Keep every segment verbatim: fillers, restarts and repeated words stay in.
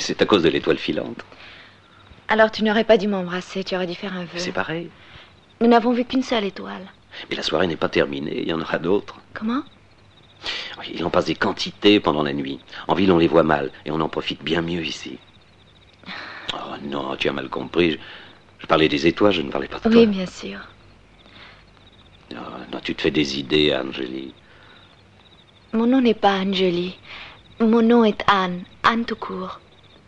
C'est à cause de l'étoile filante. Alors tu n'aurais pas dû m'embrasser, tu aurais dû faire un vœu. C'est pareil. Nous n'avons vu qu'une seule étoile. Mais la soirée n'est pas terminée, il y en aura d'autres. Comment? Il en passe des quantités pendant la nuit. En ville, on les voit mal, et on en profite bien mieux ici. Oh non, tu as mal compris. Je, je parlais des étoiles, je ne parlais pas de toi. Oui, bien sûr. Oh, non, tu te fais des idées, Angélie. Mon nom n'est pas Angélie. Mon nom est Anne. Anne tout court.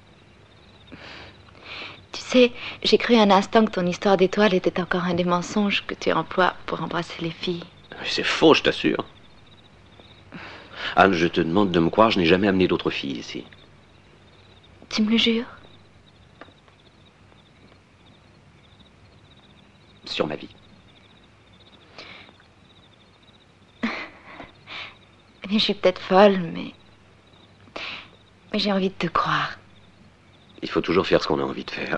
Tu sais, j'ai cru un instant que ton histoire d'étoile était encore un des mensonges que tu emploies pour embrasser les filles. C'est faux, je t'assure. Anne, je te demande de me croire, je n'ai jamais amené d'autres filles ici. Tu me le jures? Sur ma vie. Je suis peut-être folle, mais... Mais j'ai envie de te croire. Il faut toujours faire ce qu'on a envie de faire.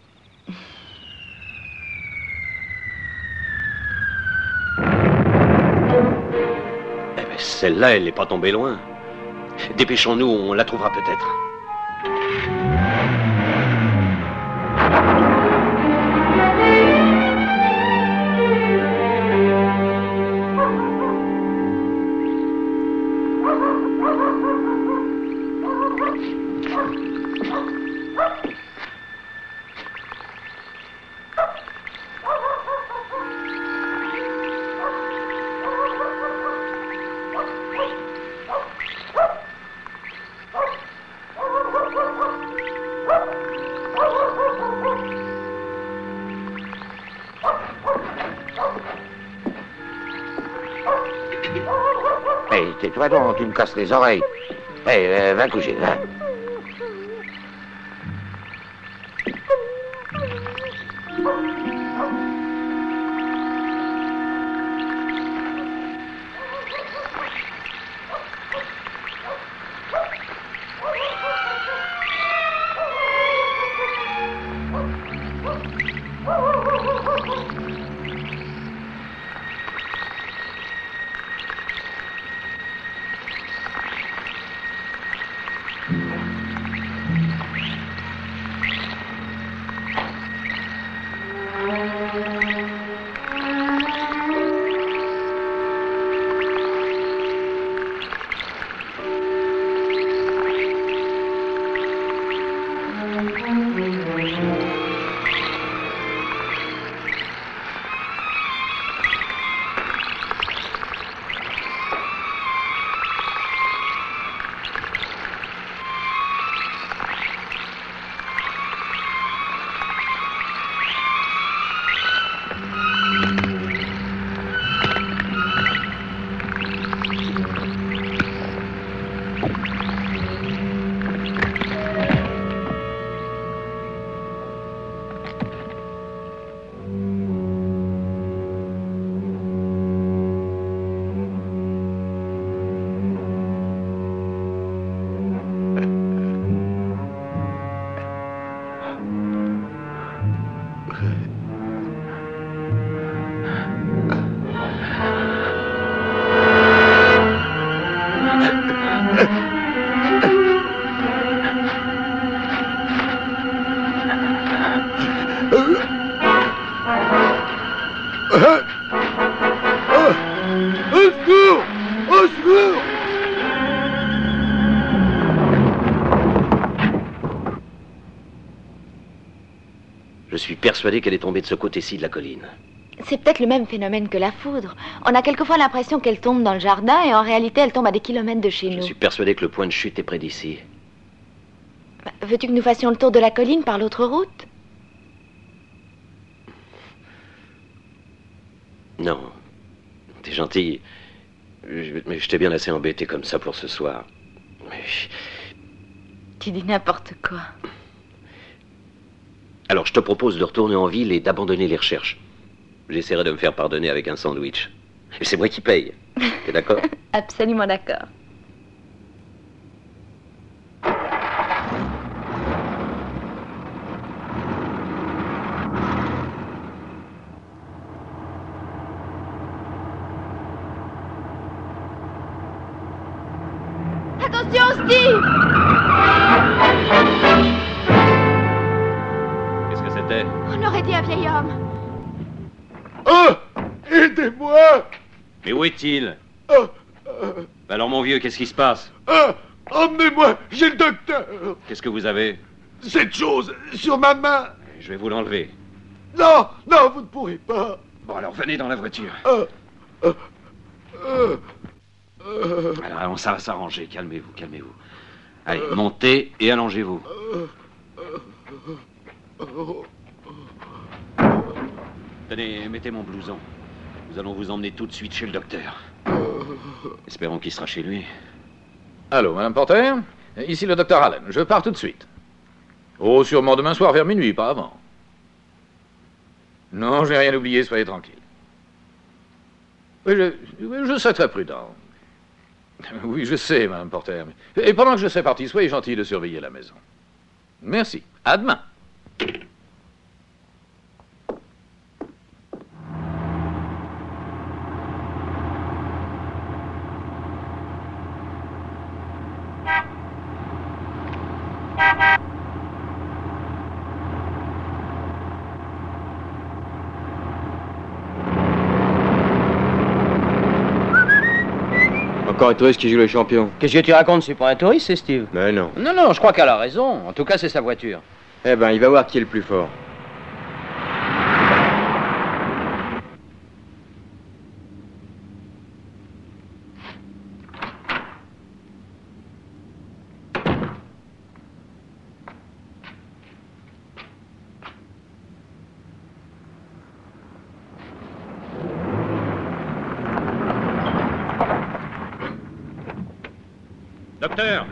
Eh ben, celle-là, elle n'est pas tombée loin. Dépêchons-nous, on la trouvera peut-être. Hey, tais-toi donc, tu me casses les oreilles. Hey, euh, va coucher, va. Je suis persuadé qu'elle est tombée de ce côté-ci de la colline. C'est peut-être le même phénomène que la foudre. On a quelquefois l'impression qu'elle tombe dans le jardin et en réalité elle tombe à des kilomètres de chez nous. Je suis persuadé que le point de chute est près d'ici. Bah, veux-tu que nous fassions le tour de la colline par l'autre route? Non. T'es gentil. Je, mais je t'ai bien assez embêté comme ça pour ce soir. Mais... Tu dis n'importe quoi. Alors, je te propose de retourner en ville et d'abandonner les recherches. J'essaierai de me faire pardonner avec un sandwich. Et c'est moi qui paye. T'es d'accord? Absolument d'accord. Attention, Steve! vieil homme. Ah! Aidez-moi! Mais où est-il? Ah! Ah! Alors, mon vieux, qu'est-ce qui se passe? Ah! Emmenez-moi, j'ai le docteur! Qu'est-ce que vous avez? Cette chose sur ma main! Je vais vous l'enlever. Non! Non, vous ne pourrez pas! Bon, alors, venez dans la voiture. Ah! Ah! Ah! Ah! Alors, ça va s'arranger. Calmez-vous, calmez-vous. Allez, montez et allongez-vous. Tenez, mettez mon blouson. Nous allons vous emmener tout de suite chez le docteur. Espérons qu'il sera chez lui. Allô, Madame Porter? Ici le docteur Allen. Je pars tout de suite. Oh, sûrement demain soir vers minuit, pas avant. Non, j'ai rien oublié, soyez tranquille. Oui, je, je serai très prudent. Oui, je sais, Madame Porter. Et pendant que je serai parti, soyez gentil de surveiller la maison. Merci. À demain. Encore un touriste qui joue le champion. Qu'est-ce que tu racontes? C'est pas un touriste, c'est Steve. Mais non. Non, non, je crois qu'elle a raison. En tout cas, c'est sa voiture. Eh ben, il va voir qui est le plus fort. Docteur!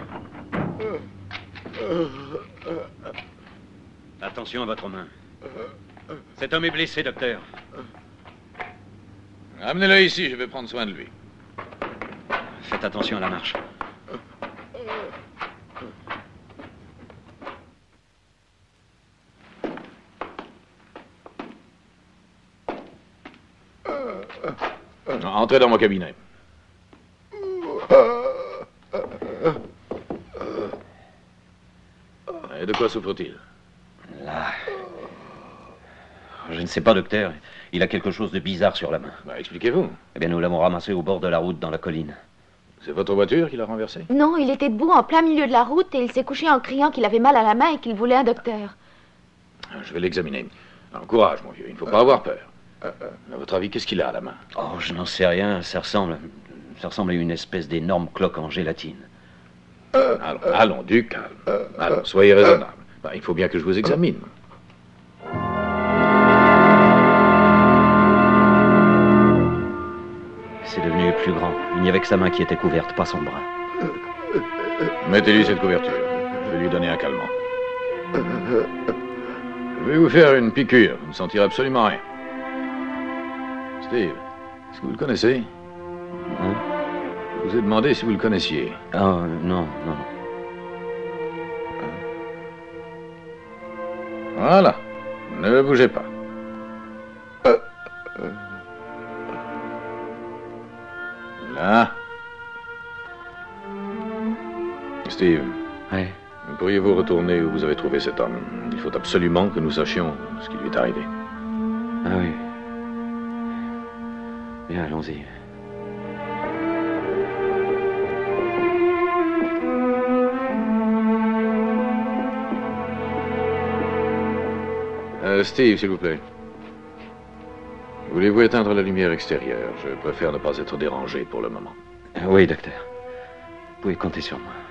Attention à votre main. Cet homme est blessé, docteur. Amenez-le ici, je vais prendre soin de lui. Faites attention à la marche. Entrez dans mon cabinet. Et de quoi souffre-t-il? Là. Je ne sais pas, docteur. Il a quelque chose de bizarre sur la main. Bah, expliquez-vous. Eh bien, nous l'avons ramassé au bord de la route dans la colline. C'est votre voiture qui l'a renversé? Non, il était debout en plein milieu de la route et il s'est couché en criant qu'il avait mal à la main et qu'il voulait un docteur. Je vais l'examiner. Alors, courage, mon vieux, il ne faut pas avoir peur. À votre avis, qu'est-ce qu'il a à la main? Oh, je n'en sais rien. Ça ressemble... Ça ressemble à une espèce d'énorme cloque en gélatine. Allons, allons, du calme. Alors, soyez raisonnable. Bah, il faut bien que je vous examine. C'est devenu plus grand. Il n'y avait que sa main qui était couverte, pas son bras. Mettez-lui cette couverture. Je vais lui donner un calmant. Je vais vous faire une piqûre. Vous ne sentirez absolument rien. Steve, est-ce que vous le connaissez? Hein? Je vous ai demandé si vous le connaissiez. Oh, non, non. Voilà. Ne bougez pas. Là. Steve. Oui. Pourriez-vous retourner où vous avez trouvé cet homme? Il faut absolument que nous sachions ce qui lui est arrivé. Ah oui. Bien, allons-y. Euh, Steve, s'il vous plaît. Voulez-vous éteindre la lumière extérieure? Je préfère ne pas être dérangé pour le moment. Oui, docteur. Vous pouvez compter sur moi.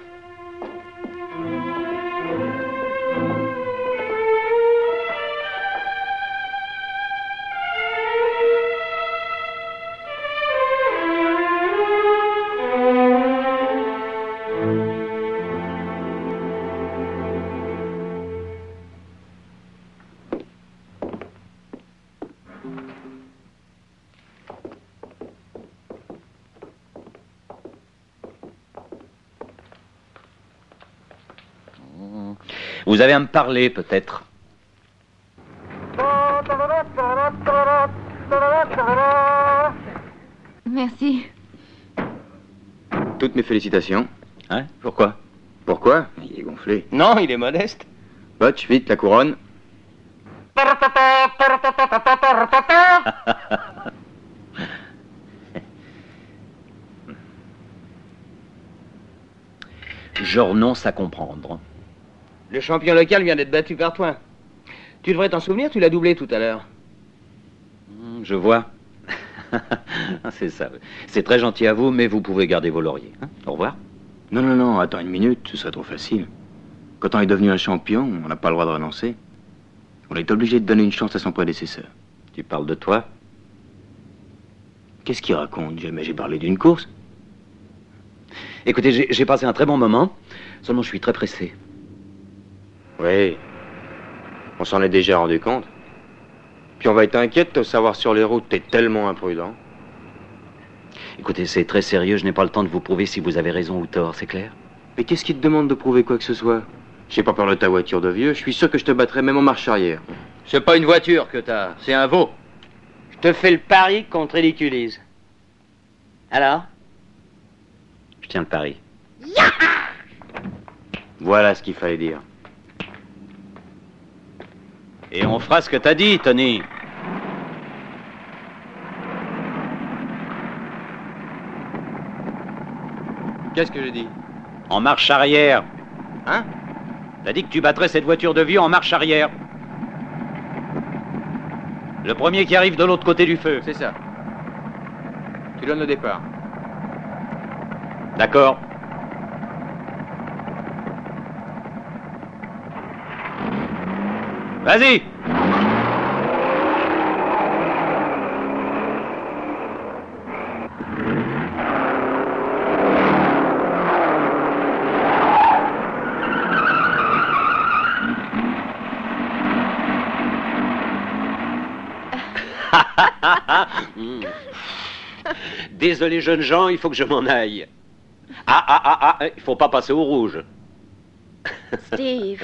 Vous avez à me parler, peut-être. Merci. Toutes mes félicitations. Hein? Pourquoi? Pourquoi? Il est gonflé. Non, il est modeste. Butch, vite, la couronne. Je renonce à comprendre. Le champion local vient d'être battu par toi. Tu devrais t'en souvenir, tu l'as doublé tout à l'heure. Je vois. C'est ça. C'est très gentil à vous, mais vous pouvez garder vos lauriers. Hein? Au revoir. Non, non, non, attends une minute, ce serait trop facile. Quand on est devenu un champion, on n'a pas le droit de renoncer. On est obligé de donner une chance à son prédécesseur. Tu parles de toi? Qu'est-ce qu'il raconte? Jamais j'ai parlé d'une course. Écoutez, j'ai j'ai passé un très bon moment, seulement je suis très pressé. Oui, on s'en est déjà rendu compte. Puis on va être inquiète de savoir sur les routes, t'es tellement imprudent. Écoutez, c'est très sérieux, je n'ai pas le temps de vous prouver si vous avez raison ou tort, c'est clair? Mais qu'est-ce qui te demande de prouver quoi que ce soit? J'ai pas peur de ta voiture de vieux, je suis sûr que je te battrai même en marche arrière. C'est pas une voiture que t'as, c'est un veau. Je te fais le pari qu'on te ridiculise. Alors? Je tiens le pari. Voilà ce qu'il fallait dire. Et on fera ce que t'as dit, Tony. Qu'est-ce que j'ai dit? En marche arrière. Hein? T'as dit que tu battrais cette voiture de vieux en marche arrière. Le premier qui arrive de l'autre côté du feu. C'est ça. Tu donnes le départ. D'accord. Vas-y. Désolé, jeunes gens, il faut que je m'en aille. Ah, ah, ah, ah, il faut pas passer au rouge. Steve.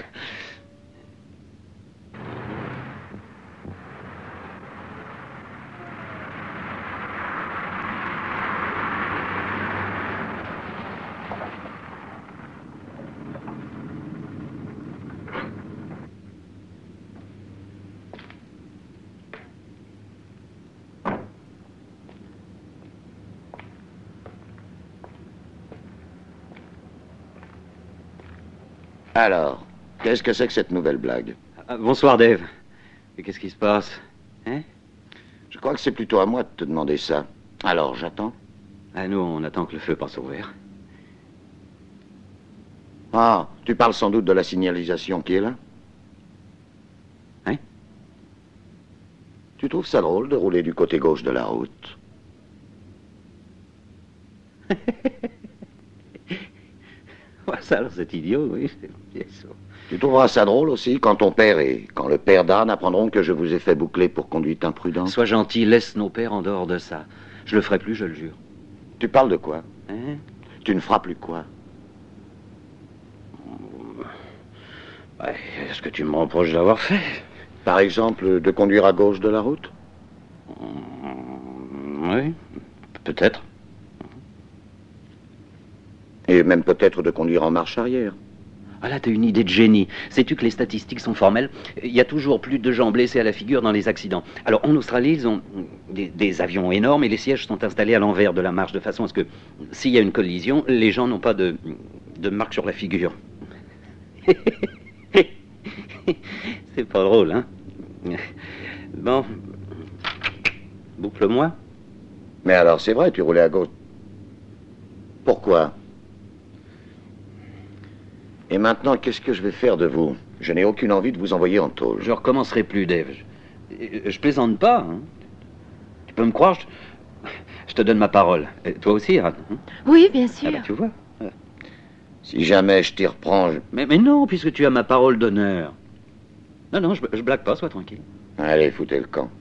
Alors, qu'est-ce que c'est que cette nouvelle blague? Ah, bonsoir, Dave. Et qu'est-ce qui se passe? Hein? Je crois que c'est plutôt à moi de te demander ça. Alors, j'attends. Ah, nous, on attend que le feu passe au vert. Ah, tu parles sans doute de la signalisation qui est là? Hein? Tu trouves ça drôle de rouler du côté gauche de la route? Ouais, ça, alors, c'est idiot, oui, c'est bien sûr. Tu trouveras ça drôle aussi quand ton père et quand le père d'Anne apprendront que je vous ai fait boucler pour conduite imprudente? Sois gentil, laisse nos pères en dehors de ça. Je le ferai plus, je le jure. Tu parles de quoi? Hein? Tu ne feras plus quoi? Ouais, est-ce que tu me reproches d'avoir fait? Par exemple, de conduire à gauche de la route? Oui, peut-être. Et même peut-être de conduire en marche arrière. Ah là, t'as une idée de génie. Sais-tu que les statistiques sont formelles? Il y a toujours plus de gens blessés à la figure dans les accidents. Alors, en Australie, ils ont des, des avions énormes et les sièges sont installés à l'envers de la marche, de façon à ce que, s'il y a une collision, les gens n'ont pas de, de marque sur la figure. C'est pas drôle, hein? Bon. Boucle-moi. Mais alors, c'est vrai, tu roulais à gauche. Pourquoi? Et maintenant, qu'est-ce que je vais faire de vous? Je n'ai aucune envie de vous envoyer en tôle. Je recommencerai plus, Dave. Je, je plaisante pas, hein. Tu peux me croire, je, je te donne ma parole. Et toi aussi, Anne, hein? Oui, bien sûr. Ah bah, tu vois. Si jamais je t'y reprends, je... Mais, mais non, puisque tu as ma parole d'honneur. Non, non, je, je blague pas, sois tranquille. Allez, foutez le camp.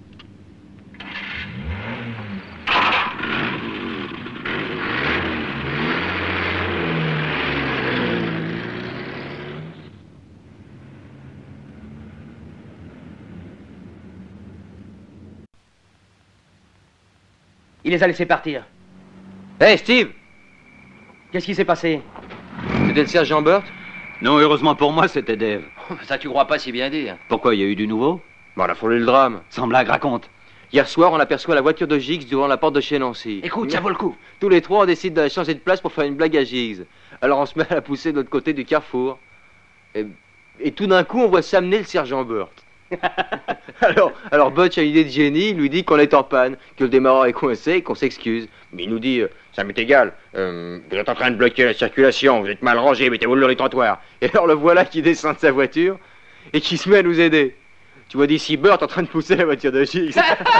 Il les a laissés partir. Hé, hey, Steve! Qu'est-ce qui s'est passé? C'était le sergent Burt? Non, heureusement pour moi, c'était Dave. Ça, tu crois pas si bien dire. Pourquoi, il y a eu du nouveau? Bon, on a frôlé le drame. Sans blague, raconte. Hier soir, on aperçoit la voiture de Giggs devant la porte de chez Nancy. Écoute, ça vaut le coup. Tous les trois, on décide de changer de place pour faire une blague à Giggs. Alors on se met à la pousser de l'autre côté du carrefour. Et, et tout d'un coup, on voit s'amener le sergent Burt. alors, alors Butch a une idée de génie, il lui dit qu'on est en panne, que le démarreur est coincé et qu'on s'excuse. Mais il nous dit, euh, ça m'est égal, euh, vous êtes en train de bloquer la circulation, vous êtes mal rangé, mettez-vous le trottoir. Et alors le voilà qui descend de sa voiture et qui se met à nous aider. Tu vois d'ici Burt en train de pousser la voiture de Giggs.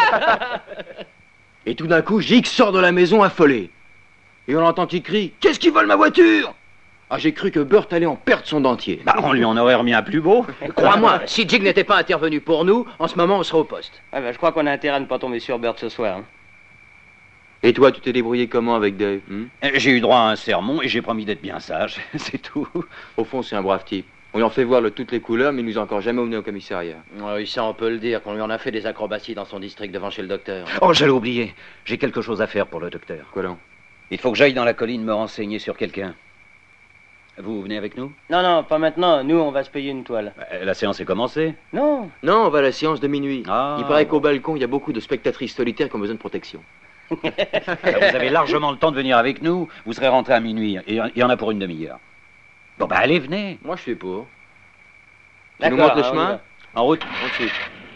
Et tout d'un coup, Giggs sort de la maison affolé. Et on entend qu'il crie, qu'est-ce qu'ils volent ma voiture? Ah, j'ai cru que Burt allait en perdre son dentier. Bah, on lui en aurait remis un plus beau. Crois-moi, si Giggs n'était pas intervenu pour nous, en ce moment, on serait au poste. Ah bah, je crois qu'on a intérêt à ne pas tomber sur Burt ce soir. Hein. Et toi, tu t'es débrouillé comment avec Dave hmm? J'ai eu droit à un sermon et j'ai promis d'être bien sage, c'est tout. Au fond, c'est un brave type. On lui en fait voir de toutes les couleurs, mais il nous a encore jamais emmené au commissariat. Oui, ça, on peut le dire, qu'on lui en a fait des acrobaties dans son district devant chez le docteur. Oh, j'allais oublier. J'ai quelque chose à faire pour le docteur. Quoi donc? Il faut que j'aille dans la colline me renseigner sur quelqu'un. Vous venez avec nous? Non, non, pas maintenant. Nous, on va se payer une toile. Bah, la séance est commencée. Non. Non, on va à la séance de minuit. Ah, il paraît bon. qu'au balcon, il y a beaucoup de spectatrices solitaires qui ont besoin de protection. Vous avez largement le temps de venir avec nous. Vous serez rentré à minuit. Et il y en a pour une demi-heure. Bon, bah allez, venez. Moi, je suis pour. Tu nous D'accord, montres le hein, on y chemin? va. En route. Ensuite.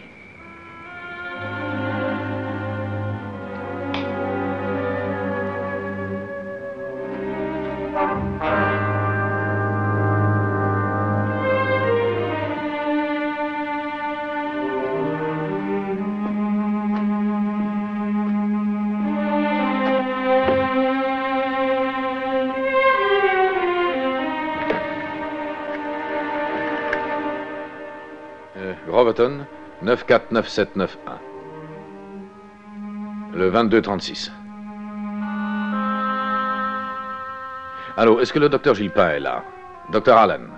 Euh, Roverton, neuf quatre neuf sept neuf un. Le vingt-deux trente-six. Allô, est-ce que le docteur Gilpin est là? Docteur Allen?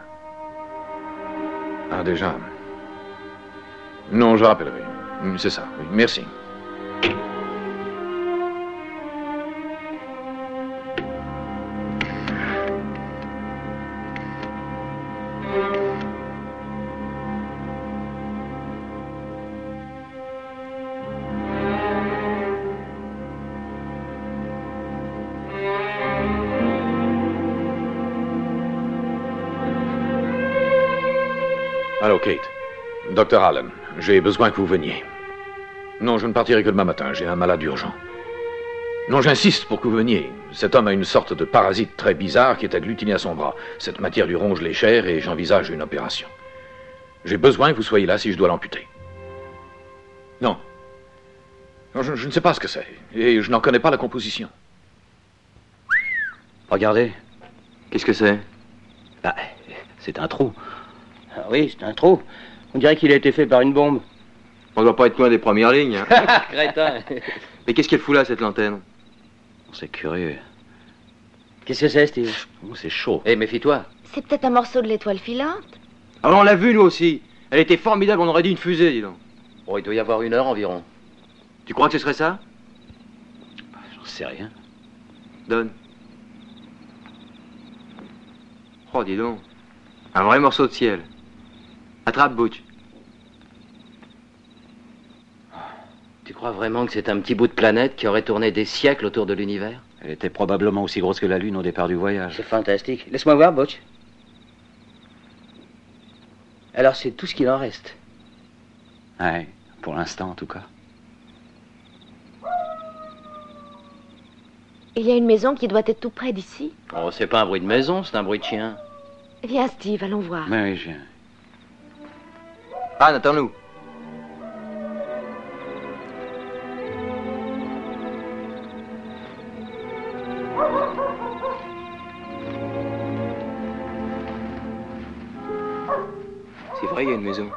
Ah, déjà. Non, je rappellerai. C'est ça, oui. Merci. Allô, Kate. Docteur Allen, j'ai besoin que vous veniez. Non, je ne partirai que demain matin. J'ai un malade urgent. Non, j'insiste pour que vous veniez. Cet homme a une sorte de parasite très bizarre qui est agglutiné à son bras. Cette matière lui ronge les chairs et j'envisage une opération. J'ai besoin que vous soyez là si je dois l'amputer. Non. Non, je, je ne sais pas ce que c'est. Et je n'en connais pas la composition. Regardez. Qu'est-ce que c'est? Bah, c'est un trou. Ah oui, c'est un trou. On dirait qu'il a été fait par une bombe. On doit pas être loin des premières lignes. Hein. Crétin. Mais qu'est-ce qu'elle fout là, cette lanterne? C'est curieux. Qu'est-ce que c'est, Steve? Oh, c'est chaud. Eh, méfie-toi. C'est peut-être un morceau de l'étoile filante. Alors on l'a vue, nous aussi. Elle était formidable, on aurait dit une fusée, dis donc. Bon, il doit y avoir une heure environ. Tu crois que ce serait ça? J'en sais rien. Donne. Oh, dis donc. Un vrai morceau de ciel. Attrape, Butch. Tu crois vraiment que c'est un petit bout de planète qui aurait tourné des siècles autour de l'univers? Elle était probablement aussi grosse que la Lune au départ du voyage. C'est fantastique. Laisse-moi voir, Butch. Alors, c'est tout ce qu'il en reste. Ouais, pour l'instant en tout cas. Il y a une maison qui doit être tout près d'ici. Oh, c'est pas un bruit de maison, c'est un bruit de chien. Viens, Steve, allons voir. Oui, oui, je viens. Anne, attends-nous. C'est vrai, il y a une maison.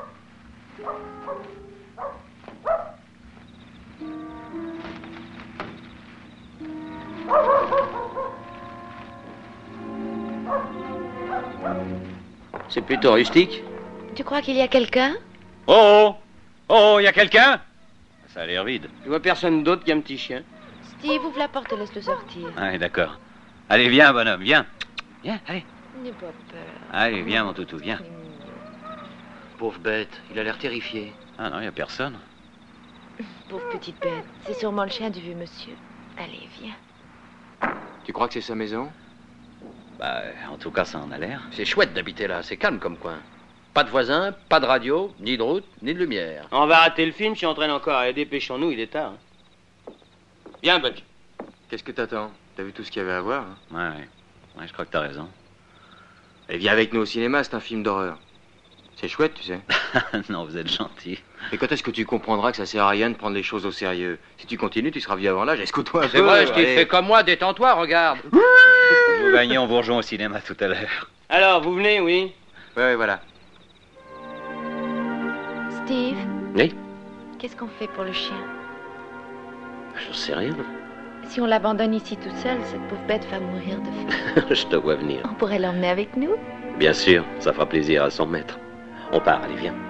C'est plutôt rustique. Tu crois qu'il y a quelqu'un? Oh! Oh, il y a quelqu'un? Ça a l'air vide. Je vois personne d'autre qu'un petit chien. Steve, ouvre la porte et laisse-le sortir. Ouais, d'accord. Allez, viens, bonhomme, viens. Viens, allez. N'aie pas peur. Allez, viens, mon toutou, viens. Pauvre bête, il a l'air terrifié. Ah non, il n'y a personne. Pauvre petite bête. C'est sûrement le chien du vieux monsieur. Allez, viens. Tu crois que c'est sa maison? Bah, en tout cas, ça en a l'air. C'est chouette d'habiter là, c'est calme comme coin. Pas de voisins, pas de radio, ni de route, ni de lumière. On va rater le film si on traîne encore. Allez, dépêchons-nous, il est tard. Viens, Buck. Qu'est-ce que t'attends? T'as vu tout ce qu'il y avait à voir, hein? Ouais, ouais. Ouais, je crois que t'as raison. Et viens avec nous au cinéma, c'est un film d'horreur. C'est chouette, tu sais. Non, vous êtes gentil. Et quand est-ce que tu comprendras que ça sert à rien de prendre les choses au sérieux? Si tu continues, tu seras vieux avant l'âge. Escoute-toi un peu. C'est vrai, je t'ai allez. fait comme moi, détends-toi, regarde. Vous gagnez, on vous rejoint au cinéma tout à l'heure. Alors, vous venez, oui? Ouais, ouais, voilà. Steve? Oui? Qu'est-ce qu'on fait pour le chien? Je sais rien. Si on l'abandonne ici toute seule, cette pauvre bête va mourir de faim. Je te vois venir. On pourrait l'emmener avec nous? Bien sûr, ça fera plaisir à son maître. On part, allez, viens.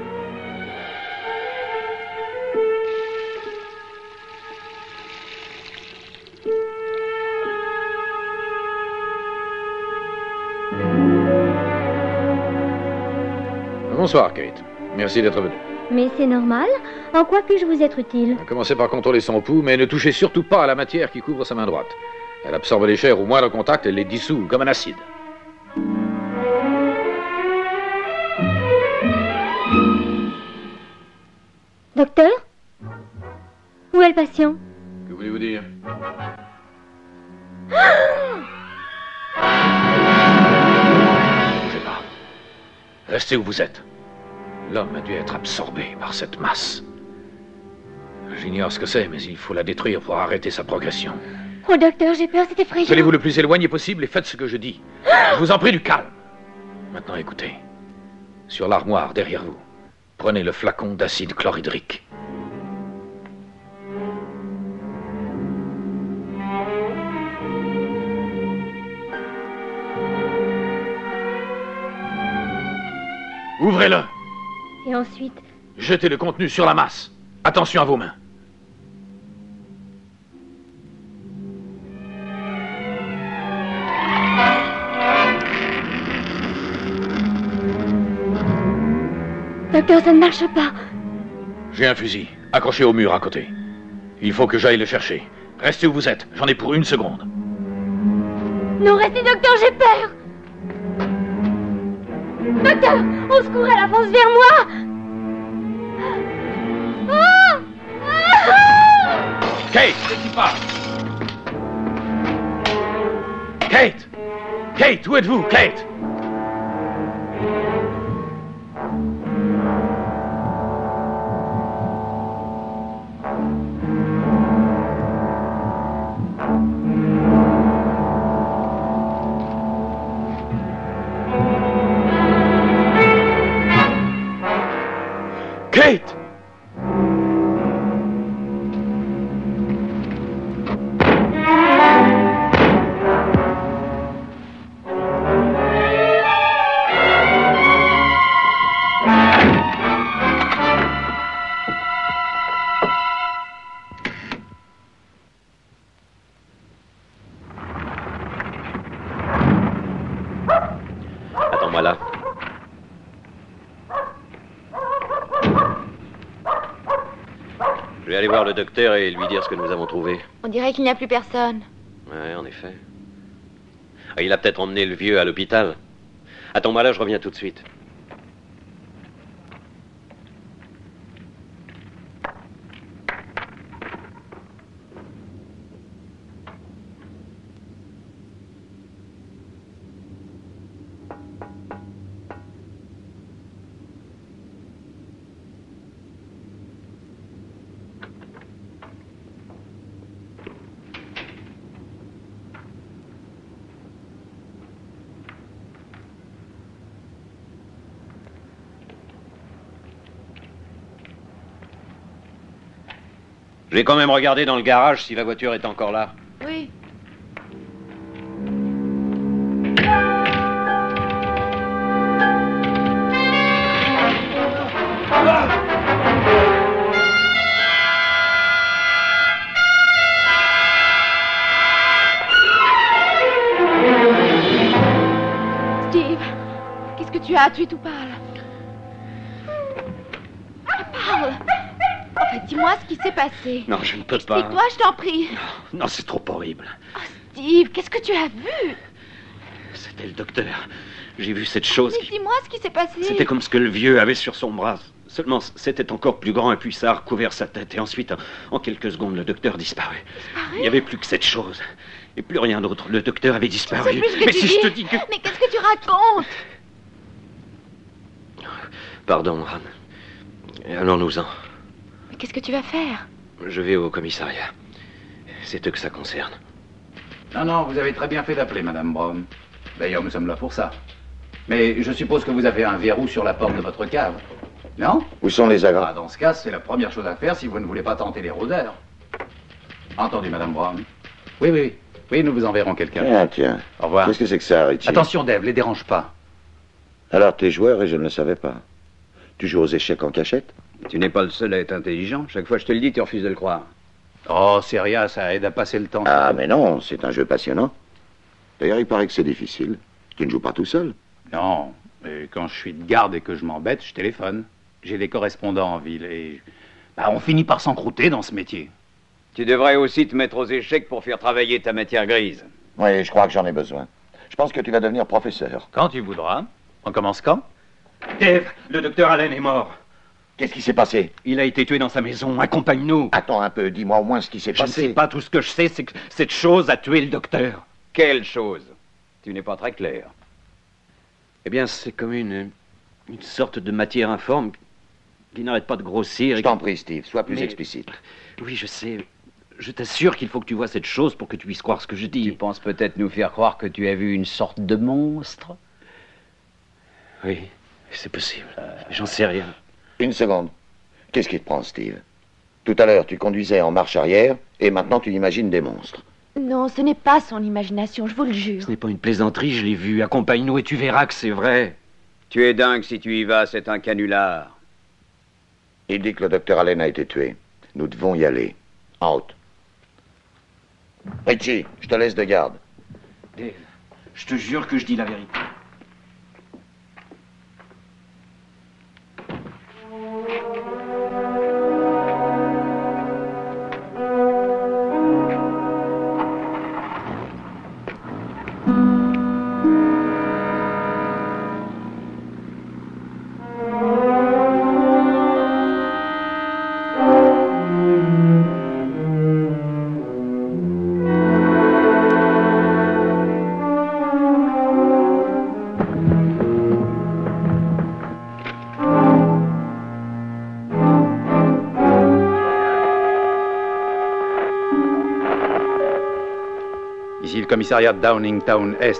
Bonsoir, Kate. Merci d'être venue. Mais c'est normal. En quoi puis-je vous être utile? Commencez par contrôler son pouls, mais ne touchez surtout pas à la matière qui couvre sa main droite. Elle absorbe les chairs au moindre contact et les dissout comme un acide. Docteur? Où est le patient? Que voulez-vous dire? Ne bougez pas. Restez où vous êtes. L'homme a dû être absorbé par cette masse. J'ignore ce que c'est, mais il faut la détruire pour arrêter sa progression. Oh, docteur, j'ai peur, c'est effrayant. Tenez-vous le plus éloigné possible et faites ce que je dis. Je vous en prie, du calme. Maintenant, écoutez. Sur l'armoire, derrière vous, prenez le flacon d'acide chlorhydrique. Ouvrez-le. Et ensuite? Jetez le contenu sur la masse. Attention à vos mains. Docteur, ça ne marche pas. J'ai un fusil, accroché au mur à côté. Il faut que j'aille le chercher. Restez où vous êtes, j'en ai pour une seconde. Non, restez, docteur, j'ai peur. Docteur, au secours, elle avance vers moi. Ah! Ah! Kate, qu'est-ce qui passe? Kate! Kate, où êtes-vous, Kate? Kate! Attends-moi là. Je vais aller voir le docteur et lui dire ce que nous avons trouvé. On dirait qu'il n'y a plus personne. Ouais, en effet. Ah, il a peut-être emmené le vieux à l'hôpital. Attends-moi là, je reviens tout de suite. Je vais quand même regarder dans le garage si la voiture est encore là. Oui. Steve, qu'est-ce que tu as? Tu es tout pâle. ce qui s'est passé. Non, je ne peux pas. Explique-toi, je t'en prie. Non, non, c'est trop horrible. Oh, Steve, qu'est-ce que tu as vu? C'était le docteur. J'ai vu cette chose. Mais dis-moi ce qui s'est passé. C'était comme ce que le vieux avait sur son bras. Seulement, c'était encore plus grand et puis ça a recouvert sa tête. Et ensuite, en quelques secondes, le docteur disparut. Disparu? Il n'y avait plus que cette chose. Et plus rien d'autre. Le docteur avait disparu. Je sais plus ce que Mais tu si dis. je te dis que... Mais qu'est-ce que tu racontes? Pardon, Ran. Allons-nous-en. Mais qu'est-ce que tu vas faire? Je vais au commissariat. C'est eux que ça concerne. Non, non, vous avez très bien fait d'appeler, Madame Brown. D'ailleurs, nous sommes là pour ça. Mais je suppose que vous avez un verrou sur la porte de votre cave. Non? Où sont les agrafes? Ah, dans ce cas, c'est la première chose à faire si vous ne voulez pas tenter les rôdeurs. Entendu, Madame Brown. Oui, oui, oui. Oui, nous vous enverrons quelqu'un. Tiens, tiens. Au revoir. Qu'est-ce que c'est que ça, Richie? Attention, Dave, les dérange pas. Alors, t'es joueur et je ne le savais pas. Tu joues aux échecs en cachette? Tu n'es pas le seul à être intelligent. Chaque fois que je te le dis, tu refuses de le croire. Oh, c'est rien, ça aide à passer le temps. Ah, mais non, c'est un jeu passionnant. D'ailleurs, il paraît que c'est difficile. Tu ne joues pas tout seul? Non, mais quand je suis de garde et que je m'embête, je téléphone. J'ai des correspondants en ville et... Bah, on finit par s'encrouter dans ce métier. Tu devrais aussi te mettre aux échecs pour faire travailler ta matière grise. Oui, je crois que j'en ai besoin. Je pense que tu vas devenir professeur. Quand tu voudras. On commence quand? Dave, le docteur Allen est mort. Qu'est-ce qui s'est passé? Il a été tué dans sa maison. Accompagne-nous. Attends un peu, dis-moi au moins ce qui s'est Je ne passé. sais pas, tout ce que je sais, c'est que cette chose a tué le docteur. Quelle chose? Tu n'es pas très clair. Eh bien, c'est comme une, une sorte de matière informe qui n'arrête pas de grossir. Je t'en prie, Steve, sois plus Mais- explicite. Oui, je sais. Je t'assure qu'il faut que tu vois cette chose pour que tu puisses croire ce que je dis. Tu penses peut-être nous faire croire que tu as vu une sorte de monstre? Oui, c'est possible. J'en sais rien. Une seconde. Qu'est-ce qui te prend, Steve? Tout à l'heure, tu conduisais en marche arrière, et maintenant tu imagines des monstres. Non, ce n'est pas son imagination, je vous le jure. Ce n'est pas une plaisanterie, je l'ai vu. Accompagne-nous et tu verras que c'est vrai. Tu es dingue si tu y vas, c'est un canular. Il dit que le docteur Allen a été tué. Nous devons y aller. En route. Richie, je te laisse de garde. Dave, je te jure que je dis la vérité. Ici le commissariat de Downing Town Est.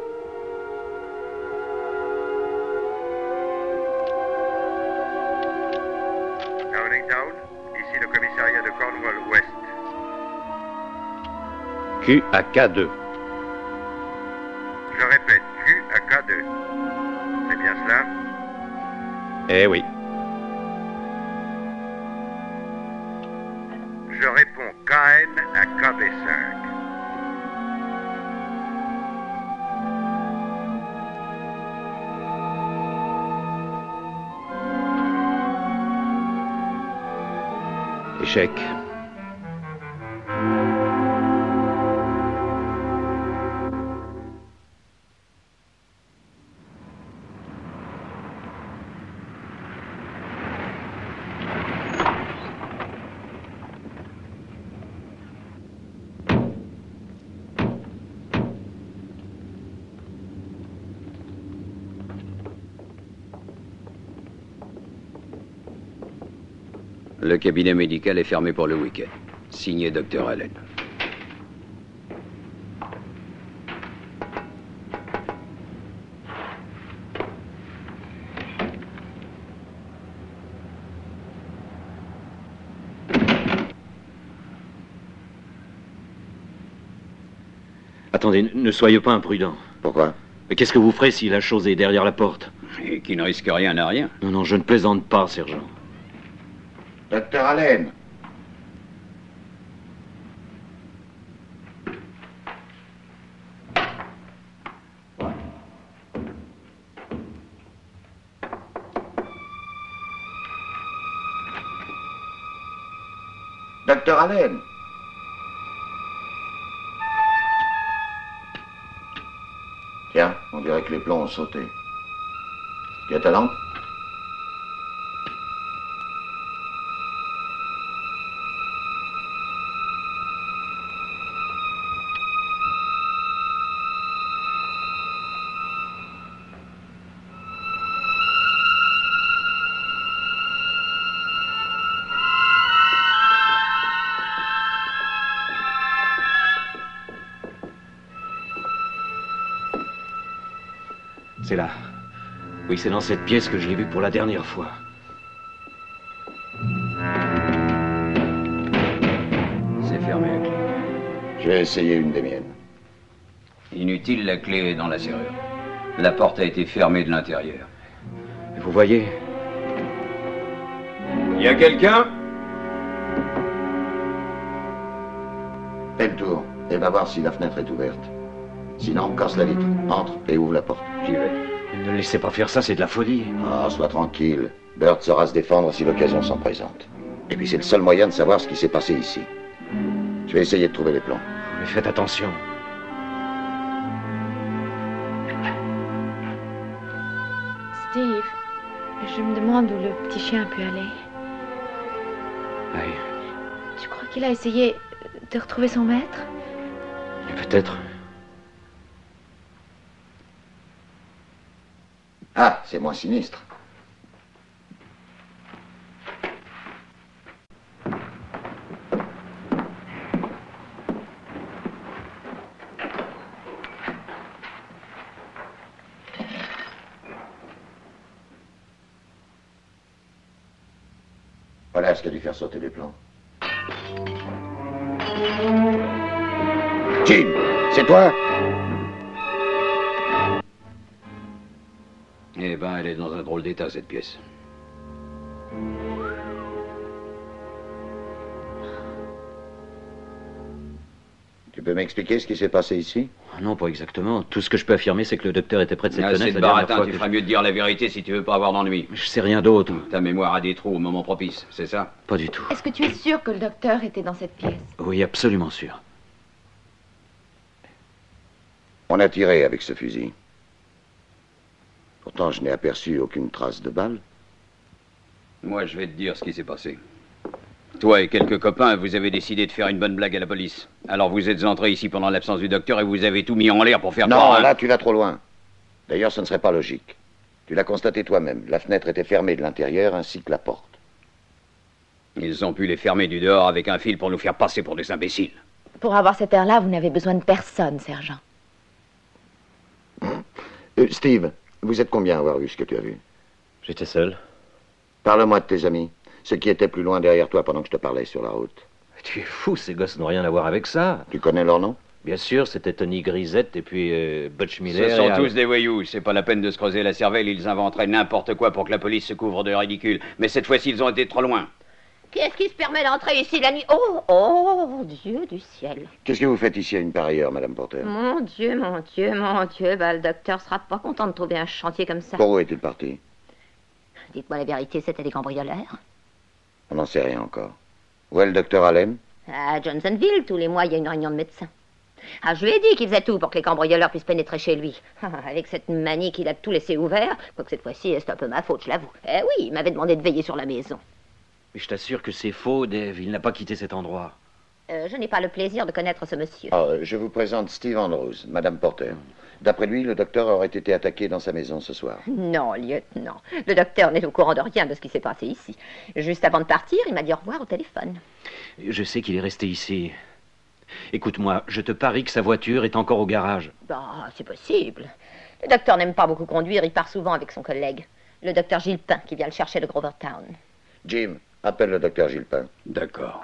Downing Town, ici le commissariat de Cornwall Ouest. Q à K deux. Je répète, Q à K deux. C'est bien cela? Eh oui. Je réponds K N à K B cinq. Échec. Le cabinet médical est fermé pour le week-end. Signé docteur Allen. Attendez, n- ne soyez pas imprudent. Pourquoi? Mais qu'est-ce que vous ferez si la chose est derrière la porte? Et qui ne risque rien n'a rien. Non, non, je ne plaisante pas, sergent. Docteur Allen. Docteur Allen. Tiens, on dirait que les plombs ont sauté. Tu as ta lampe? C'est là. Oui, c'est dans cette pièce que je l'ai vu pour la dernière fois. C'est fermé. Je vais essayer une des miennes. Inutile, la clé est dans la serrure. La porte a été fermée de l'intérieur. Vous voyez? Y a quelqu'un? Fais le tour et va voir si la fenêtre est ouverte. Sinon, casse la vitre, entre et ouvre la porte. J'y vais. Ne laissez pas faire ça, c'est de la folie. Ah, sois tranquille. Burt saura se défendre si l'occasion s'en présente. Et puis c'est le seul moyen de savoir ce qui s'est passé ici. Je vais essayer de trouver les plans. Mais faites attention. Steve, je me demande où le petit chien a pu aller. Oui. Tu crois qu'il a essayé de retrouver son maître? Peut-être. Ah, c'est moins sinistre. Voilà ce qui a dû faire sauter les plans. Jim, c'est toi? Eh ben, elle est dans un drôle d'état, cette pièce. Tu peux m'expliquer ce qui s'est passé ici? Non, pas exactement. Tout ce que je peux affirmer, c'est que le docteur était près de cette Ah, fenêtre c'est la de dernière baratin, fois tu que feras je- mieux de dire la vérité si tu veux pas avoir d'ennui. Je sais rien d'autre. Ta mémoire a des trous au moment propice, c'est ça? Pas du tout. Est-ce que tu es sûr que le docteur était dans cette pièce? Oui, absolument sûr. On a tiré avec ce fusil. Pourtant, je n'ai aperçu aucune trace de balle. Moi, je vais te dire ce qui s'est passé. Toi et quelques copains, vous avez décidé de faire une bonne blague à la police. Alors vous êtes entrés ici pendant l'absence du docteur et vous avez tout mis en l'air pour faire Non, croire, hein. là, tu vas trop loin. D'ailleurs, ce ne serait pas logique. Tu l'as constaté toi-même. La fenêtre était fermée de l'intérieur ainsi que la porte. Ils ont pu les fermer du dehors avec un fil pour nous faire passer pour des imbéciles. Pour avoir cet air-là, vous n'avez besoin de personne, sergent. Euh, Steve, vous êtes combien à avoir vu ce que tu as vu? J'étais seul. Parle-moi de tes amis. Ceux qui étaient plus loin derrière toi pendant que je te parlais sur la route. Tu es fou, ces gosses n'ont rien à voir avec ça. Tu connais leur nom? Bien sûr, c'était Tony Grisette et puis euh, Butch Miller. Ce sont et tous Al- des voyous. C'est pas la peine de se creuser la cervelle. Ils inventeraient n'importe quoi pour que la police se couvre de ridicule. Mais cette fois-ci, ils ont été trop loin. Qui est-ce qui se permet d'entrer ici la nuit? Oh, oh, Dieu du ciel. Qu'est-ce que vous faites ici à une pareille heure, Madame Porter? Mon Dieu, mon Dieu, mon Dieu. Bah, le docteur sera pas content de trouver un chantier comme ça. Pour où est-il parti? Dites-moi la vérité, c'était des cambrioleurs? On n'en sait rien encore. Où est le docteur Allen? À Johnsonville, tous les mois, il y a une réunion de médecins. Ah, je lui ai dit qu'il faisait tout pour que les cambrioleurs puissent pénétrer chez lui. Ah, avec cette manie qu'il a de tout laissé ouvert, quoique cette fois-ci, c'est un peu ma faute, je l'avoue. Eh oui, il m'avait demandé de veiller sur la maison. Mais je t'assure que c'est faux, Dave. Il n'a pas quitté cet endroit. Euh, je n'ai pas le plaisir de connaître ce monsieur. Ah, je vous présente Steve Andrews, Madame Porter. D'après lui, le docteur aurait été attaqué dans sa maison ce soir. Non, lieutenant. Le docteur n'est au courant de rien de ce qui s'est passé ici. Juste avant de partir, il m'a dit au revoir au téléphone. Je sais qu'il est resté ici. Écoute-moi, je te parie que sa voiture est encore au garage. Bah, c'est possible. Le docteur n'aime pas beaucoup conduire, il part souvent avec son collègue, le docteur Gilpin, qui vient le chercher de Grovertown. Jim, appelle le docteur Gilpin. D'accord.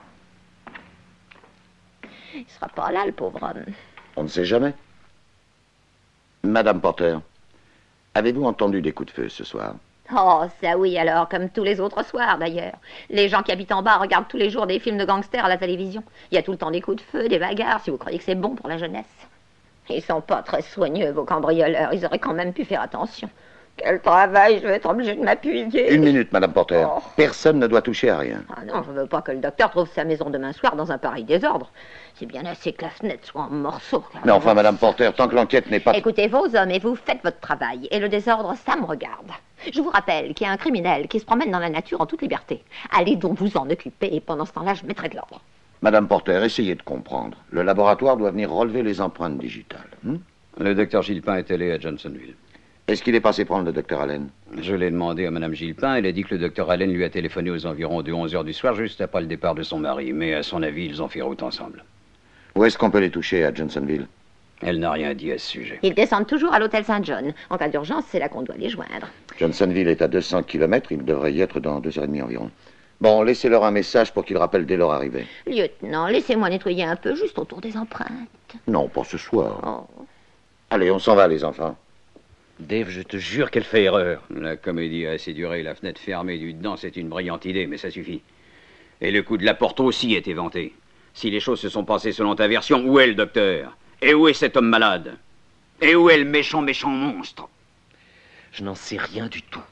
Il sera pas là, le pauvre homme. On ne sait jamais. Madame Porter, avez-vous entendu des coups de feu ce soir? Oh, ça oui, alors, comme tous les autres soirs, d'ailleurs. Les gens qui habitent en bas regardent tous les jours des films de gangsters à la télévision. Il y a tout le temps des coups de feu, des bagarres, si vous croyez que c'est bon pour la jeunesse. Ils sont pas très soigneux, vos cambrioleurs. Ils auraient quand même pu faire attention. Quel travail, je vais être obligée de m'appuyer. Une minute, Madame Porter. Oh. Personne ne doit toucher à rien. Ah non, je veux pas que le docteur trouve sa maison demain soir dans un pareil désordre. C'est bien assez que la fenêtre soit en morceaux. Mais enfin, Madame Porter, tant que l'enquête n'est pas... Écoutez, vos hommes et vous faites votre travail. Et le désordre, ça me regarde. Je vous rappelle qu'il y a un criminel qui se promène dans la nature en toute liberté. Allez donc vous en occuper et pendant ce temps-là, je mettrai de l'ordre. Madame Porter, essayez de comprendre. Le laboratoire doit venir relever les empreintes digitales. Hmm? Le docteur Gilpin est allé à Johnsonville. Est-ce qu'il est passé prendre le docteur Allen? Je l'ai demandé à Madame Gilpin. Elle a dit que le docteur Allen lui a téléphoné aux environs de onze heures du soir, juste après le départ de son mari. Mais à son avis, ils ont fait route ensemble. Où est-ce qu'on peut les toucher à Johnsonville? Elle n'a rien dit à ce sujet. Ils descendent toujours à l'hôtel Saint-John. En cas d'urgence, c'est là qu'on doit les joindre. Johnsonville est à deux cents kilomètres. Ils devraient y être dans deux heures et demie environ. Bon, laissez-leur un message pour qu'ils rappellent dès leur arrivée. Lieutenant, laissez-moi nettoyer un peu juste autour des empreintes. Non, pas ce soir. Oh. Allez, on s'en va, les enfants. Dave, je te jure qu'elle fait erreur. La comédie a assez duré. La fenêtre fermée du dedans, c'est une brillante idée, mais ça suffit. Et le coup de la porte aussi est éventé. Si les choses se sont passées selon ta version, où est le docteur? Et où est cet homme malade? Et où est le méchant, méchant monstre? Je n'en sais rien du tout.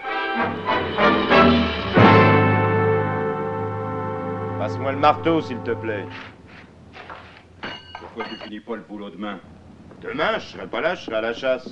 Passe-moi le marteau, s'il te plaît. Pourquoi tu finis pas le boulot demain? Demain, je serai pas là, je serai à la chasse.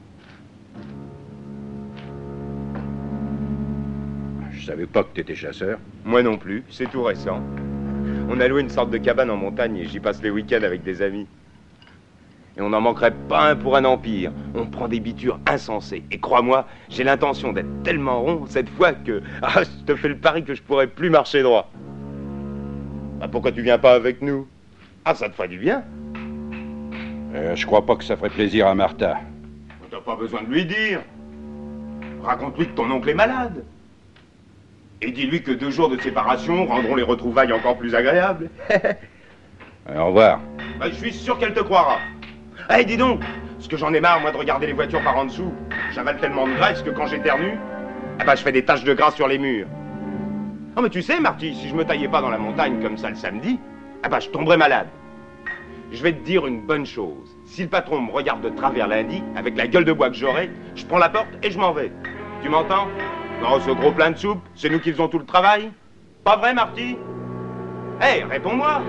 Je savais pas que t'étais chasseur. Moi non plus, c'est tout récent. On a loué une sorte de cabane en montagne et j'y passe les week-ends avec des amis. Et on n'en manquerait pas un pour un empire. On prend des bitures insensées. Et crois-moi, j'ai l'intention d'être tellement rond cette fois que... Ah, je te fais le pari que je pourrais plus marcher droit. Bah, pourquoi tu viens pas avec nous? Ah, ça te ferait du bien. Euh, je crois pas que ça ferait plaisir à Martha. T'as pas besoin de lui dire. Raconte-lui que ton oncle est malade. Et dis-lui que deux jours de séparation rendront les retrouvailles encore plus agréables. Euh, au revoir. Bah, je suis sûr qu'elle te croira. Eh, hey, dis donc, parce que j'en ai marre, moi, de regarder les voitures par en dessous. J'avale tellement de graisse que quand j'éternue, eh ben, je fais des taches de gras sur les murs. Non, mais tu sais, Marty, si je me taillais pas dans la montagne comme ça le samedi, eh ben, je tomberais malade. Je vais te dire une bonne chose. Si le patron me regarde de travers lundi, avec la gueule de bois que j'aurai, je prends la porte et je m'en vais. Tu m'entends? Non, ce gros plein de soupe, c'est nous qui faisons tout le travail. Pas vrai, Marty? Hé, hey, réponds-moi.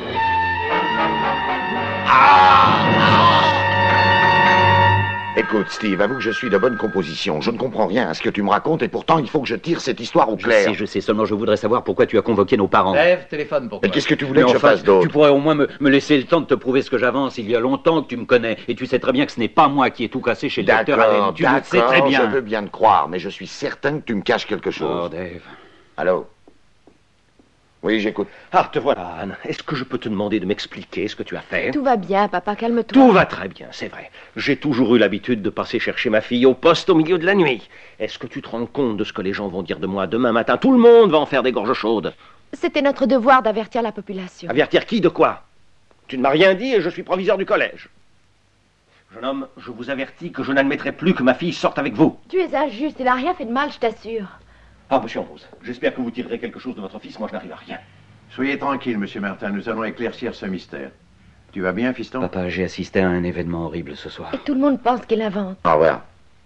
Écoute, Steve, avoue que je suis de bonne composition. Je ne comprends rien à ce que tu me racontes et pourtant il faut que je tire cette histoire au clair. Je sais, je sais, seulement je voudrais savoir pourquoi tu as convoqué nos parents. Dave, téléphone pour toi. Mais qu'est-ce que tu voulais Mais que enfin, je fasse d'autre? Tu pourrais au moins me, me laisser le temps de te prouver ce que j'avance. Il y a longtemps que tu me connais et tu sais très bien que ce n'est pas moi qui ai tout cassé chez le docteur Allen. Tu le sais très bien. Je veux bien te croire, mais je suis certain que tu me caches quelque chose. Oh, Dave. Allô? Oui, j'écoute. Ah, te voilà, Anne. Est-ce que je peux te demander de m'expliquer ce que tu as fait? Tout va bien, papa, calme-toi. Tout va très bien, c'est vrai. J'ai toujours eu l'habitude de passer chercher ma fille au poste au milieu de la nuit. Est-ce que tu te rends compte de ce que les gens vont dire de moi demain matin? Tout le monde va en faire des gorges chaudes. C'était notre devoir d'avertir la population. Avertir qui de quoi? Tu ne m'as rien dit et je suis proviseur du collège. Jeune homme, je vous avertis que je n'admettrai plus que ma fille sorte avec vous. Tu es injuste, il n'a rien fait de mal, je t'assure. Ah, monsieur Ambrose, j'espère que vous tirerez quelque chose de votre fils. Moi, je n'arrive à rien. Soyez tranquille, monsieur Martin, nous allons éclaircir ce mystère. Tu vas bien, fiston? Papa, j'ai assisté à un événement horrible ce soir. Et tout le monde pense qu'il invente. Au revoir.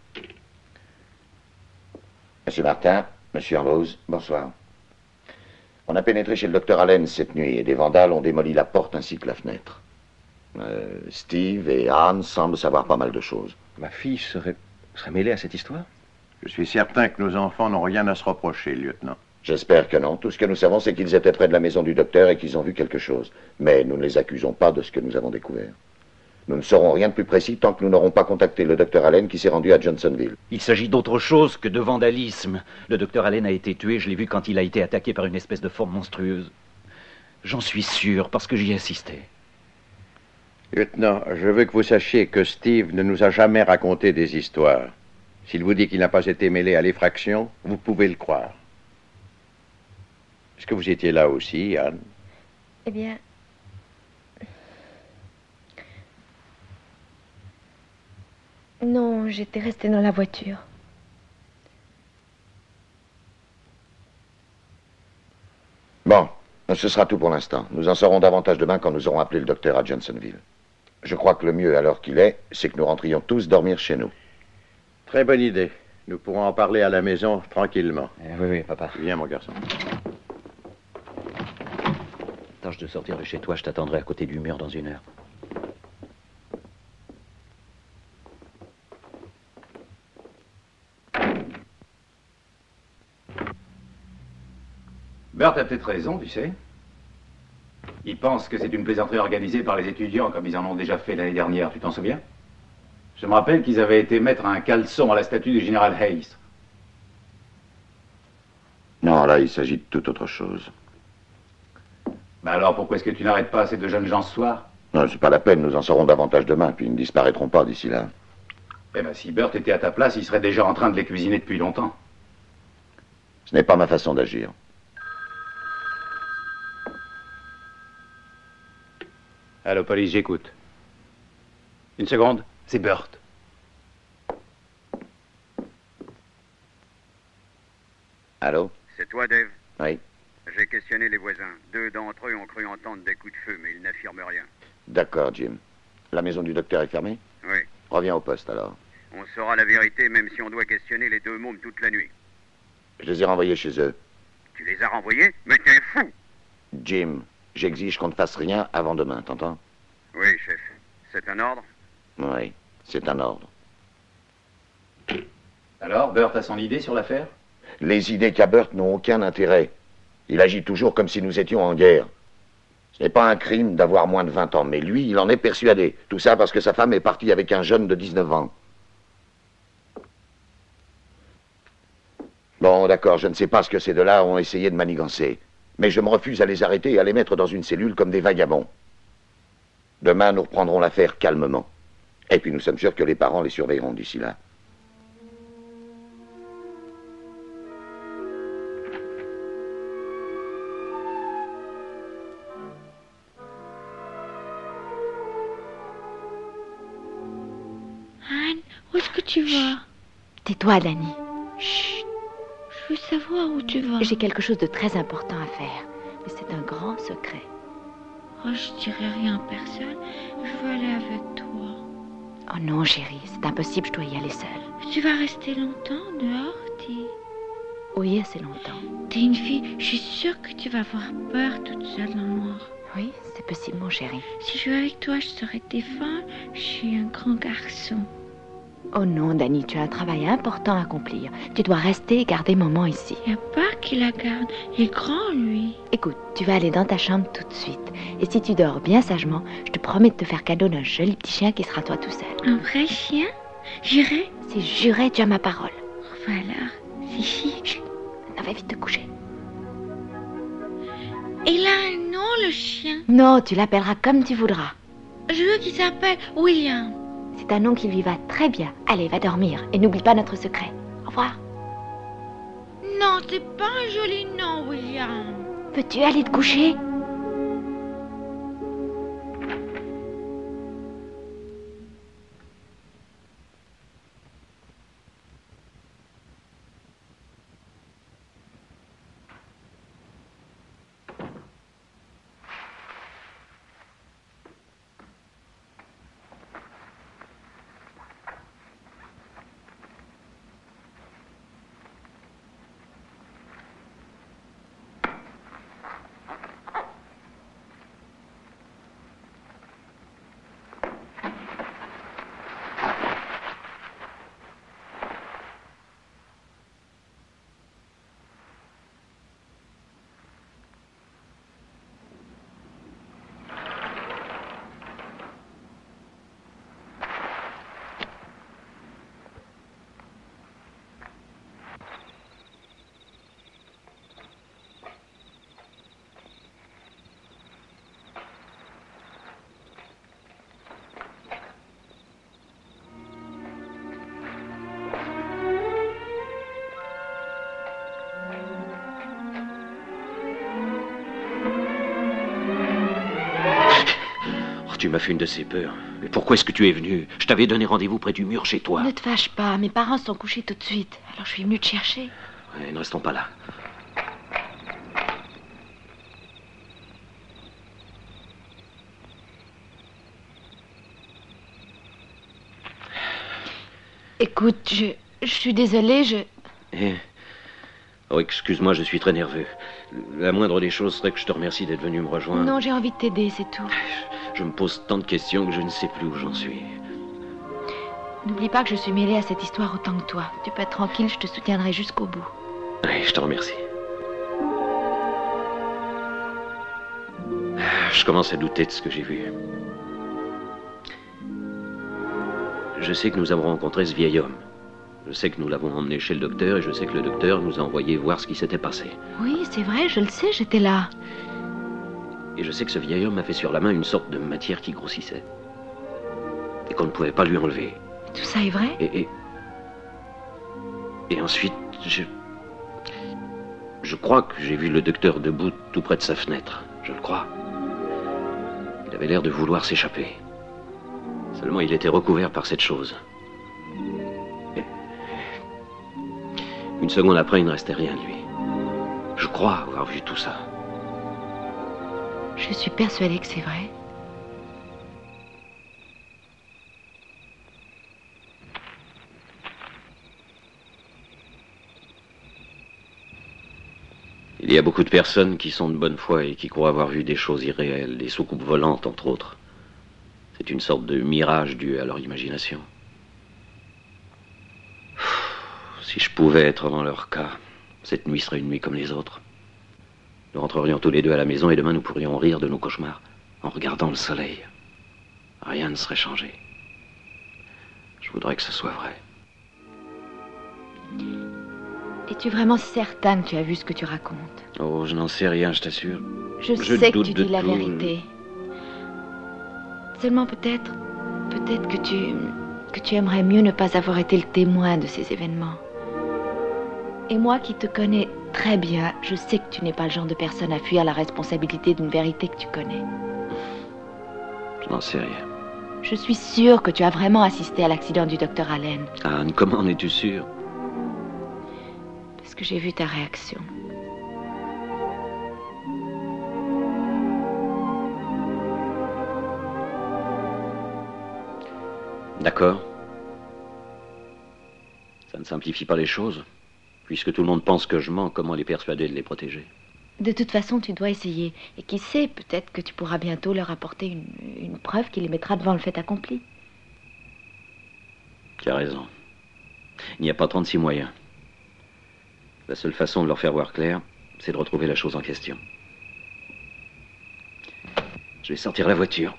Monsieur Martin, monsieur Ambrose, bonsoir. On a pénétré chez le docteur Allen cette nuit et des vandales ont démoli la porte ainsi que la fenêtre. Euh, Steve et Anne semblent savoir pas mal de choses. Ma fille serait, serait mêlée à cette histoire? Je suis certain que nos enfants n'ont rien à se reprocher, lieutenant. J'espère que non. Tout ce que nous savons, c'est qu'ils étaient près de la maison du docteur et qu'ils ont vu quelque chose. Mais nous ne les accusons pas de ce que nous avons découvert. Nous ne saurons rien de plus précis tant que nous n'aurons pas contacté le docteur Allen qui s'est rendu à Johnsonville. Il s'agit d'autre chose que de vandalisme. Le docteur Allen a été tué, je l'ai vu quand il a été attaqué par une espèce de forme monstrueuse. J'en suis sûr, parce que j'y ai assisté. Lieutenant, je veux que vous sachiez que Steve ne nous a jamais raconté des histoires. S'il vous dit qu'il n'a pas été mêlé à l'effraction, vous pouvez le croire. Est-ce que vous étiez là aussi, Anne? Eh bien... Non, j'étais restée dans la voiture. Bon, ce sera tout pour l'instant. Nous en saurons davantage demain quand nous aurons appelé le docteur à Johnsonville. Je crois que le mieux, à l'heure qu'il est, c'est que nous rentrions tous dormir chez nous. Très bonne idée. Nous pourrons en parler à la maison tranquillement. Eh, oui, oui, papa. Viens, mon garçon. Tâche de sortir de chez toi, je t'attendrai à côté du mur dans une heure. Bert a peut-être raison, tu sais. Il pense que c'est une plaisanterie organisée par les étudiants, comme ils en ont déjà fait l'année dernière, tu t'en souviens? Je me rappelle qu'ils avaient été mettre un caleçon à la statue du général Hayes. Non, là, il s'agit de toute autre chose. Mais alors, pourquoi est-ce que tu n'arrêtes pas ces deux jeunes gens ce soir? Non, c'est pas la peine, nous en saurons davantage demain, puis ils ne disparaîtront pas d'ici là. Eh ben, si Bert était à ta place, il serait déjà en train de les cuisiner depuis longtemps. Ce n'est pas ma façon d'agir. Allô, police, j'écoute. Une seconde, c'est Bert. Allô? C'est toi, Dave? Oui. J'ai questionné les voisins. Deux d'entre eux ont cru entendre des coups de feu, mais ils n'affirment rien. D'accord, Jim. La maison du docteur est fermée? Oui. Reviens au poste, alors. On saura la vérité, même si on doit questionner les deux mômes toute la nuit. Je les ai renvoyés chez eux. Tu les as renvoyés? Mais t'es fou! Jim, j'exige qu'on ne fasse rien avant demain, t'entends? Oui, chef. C'est un ordre? Oui, c'est un ordre. Alors, Bert a son idée sur l'affaire? Les idées qu'a Bert n'ont aucun intérêt. Il agit toujours comme si nous étions en guerre. Ce n'est pas un crime d'avoir moins de vingt ans, mais lui, il en est persuadé. Tout ça parce que sa femme est partie avec un jeune de dix-neuf ans. Bon, d'accord, je ne sais pas ce que ces deux-là ont essayé de manigancer. Mais je me refuse à les arrêter et à les mettre dans une cellule comme des vagabonds. Demain, nous reprendrons l'affaire calmement. Et puis nous sommes sûrs que les parents les surveilleront d'ici là. Anne, où est-ce que tu vas? Tais-toi, Danny. Chut. Je veux savoir où tu vas. J'ai quelque chose de très important à faire. Mais c'est un grand secret. Oh, je dirai rien à personne. Je veux aller avec toi. Oh non, chérie, c'est impossible, je dois y aller seule. Tu vas rester longtemps dehors, dis? Oui, assez longtemps. T'es une fille, je suis sûre que tu vas avoir peur toute seule dans le noir. Oui, c'est possible, mon chéri. Si je suis avec toi, je saurais te défendre. Je suis un grand garçon. Oh non, Danny, tu as un travail important à accomplir. Tu dois rester et garder maman ici. Il n'y a pas qu'il la garde. Il est grand, lui. Écoute, tu vas aller dans ta chambre tout de suite. Et si tu dors bien sagement, je te promets de te faire cadeau d'un joli petit chien qui sera toi tout seul. Un vrai chien? Juré? C'est juré, tu as ma parole. Voilà, c'est chic. Chut, maintenant va vite te coucher. Il a un nom, le chien? Non, tu l'appelleras comme tu voudras. Je veux qu'il s'appelle William. C'est un nom qui lui va très bien. Allez, va dormir et n'oublie pas notre secret. Au revoir. Non, c'est pas un joli nom, William. Veux-tu aller te coucher? Tu m'as fait une de ces peurs. Mais pourquoi est-ce que tu es venu? Je t'avais donné rendez-vous près du mur chez toi. Ne te fâche pas, mes parents sont couchés tout de suite. Alors je suis venue te chercher. Ouais, ne restons pas là. Écoute, je, je suis désolée, je... Eh. Oh, excuse-moi, je suis très nerveux. La moindre des choses serait que je te remercie d'être venu me rejoindre. Non, j'ai envie de t'aider, c'est tout. Je me pose tant de questions que je ne sais plus où j'en suis. N'oublie pas que je suis mêlée à cette histoire autant que toi. Tu peux être tranquille, je te soutiendrai jusqu'au bout. Oui, je te remercie. Je commence à douter de ce que j'ai vu. Je sais que nous avons rencontré ce vieil homme. Je sais que nous l'avons emmené chez le docteur et je sais que le docteur nous a envoyé voir ce qui s'était passé. Oui, c'est vrai, je le sais, j'étais là. Et je sais que ce vieil homme a fait sur la main une sorte de matière qui grossissait. Et qu'on ne pouvait pas lui enlever. Tout ça est vrai? Et, et, et ensuite, je... Je crois que j'ai vu le docteur debout tout près de sa fenêtre. Je le crois. Il avait l'air de vouloir s'échapper. Seulement, il était recouvert par cette chose. Et... Une seconde après, il ne restait rien de lui. Je crois avoir vu tout ça. Je suis persuadée que c'est vrai. Il y a beaucoup de personnes qui sont de bonne foi et qui croient avoir vu des choses irréelles, des soucoupes volantes, entre autres. C'est une sorte de mirage dû à leur imagination. Si je pouvais être dans leur cas, cette nuit serait une nuit comme les autres. Nous rentrerions tous les deux à la maison et demain nous pourrions rire de nos cauchemars en regardant le soleil. Rien ne serait changé. Je voudrais que ce soit vrai. Es-tu vraiment certaine que tu as vu ce que tu racontes? Oh, je n'en sais rien, je t'assure. Je, Je sais que doute tu de dis la tout. vérité. Seulement peut-être, peut-être que tu, que tu aimerais mieux ne pas avoir été le témoin de ces événements. Et moi qui te connais très bien, je sais que tu n'es pas le genre de personne à fuir la responsabilité d'une vérité que tu connais. Je n'en sais rien. Je suis sûre que tu as vraiment assisté à l'accident du docteur Allen. Anne, comment en es-tu sûre? Parce que j'ai vu ta réaction. D'accord. Ça ne simplifie pas les choses. Puisque tout le monde pense que je mens, comment les persuader de les protéger? De toute façon, tu dois essayer. Et qui sait, peut-être que tu pourras bientôt leur apporter une, une preuve qui les mettra devant le fait accompli. Tu as raison. Il n'y a pas trente-six moyens. La seule façon de leur faire voir clair, c'est de retrouver la chose en question. Je vais sortir la voiture.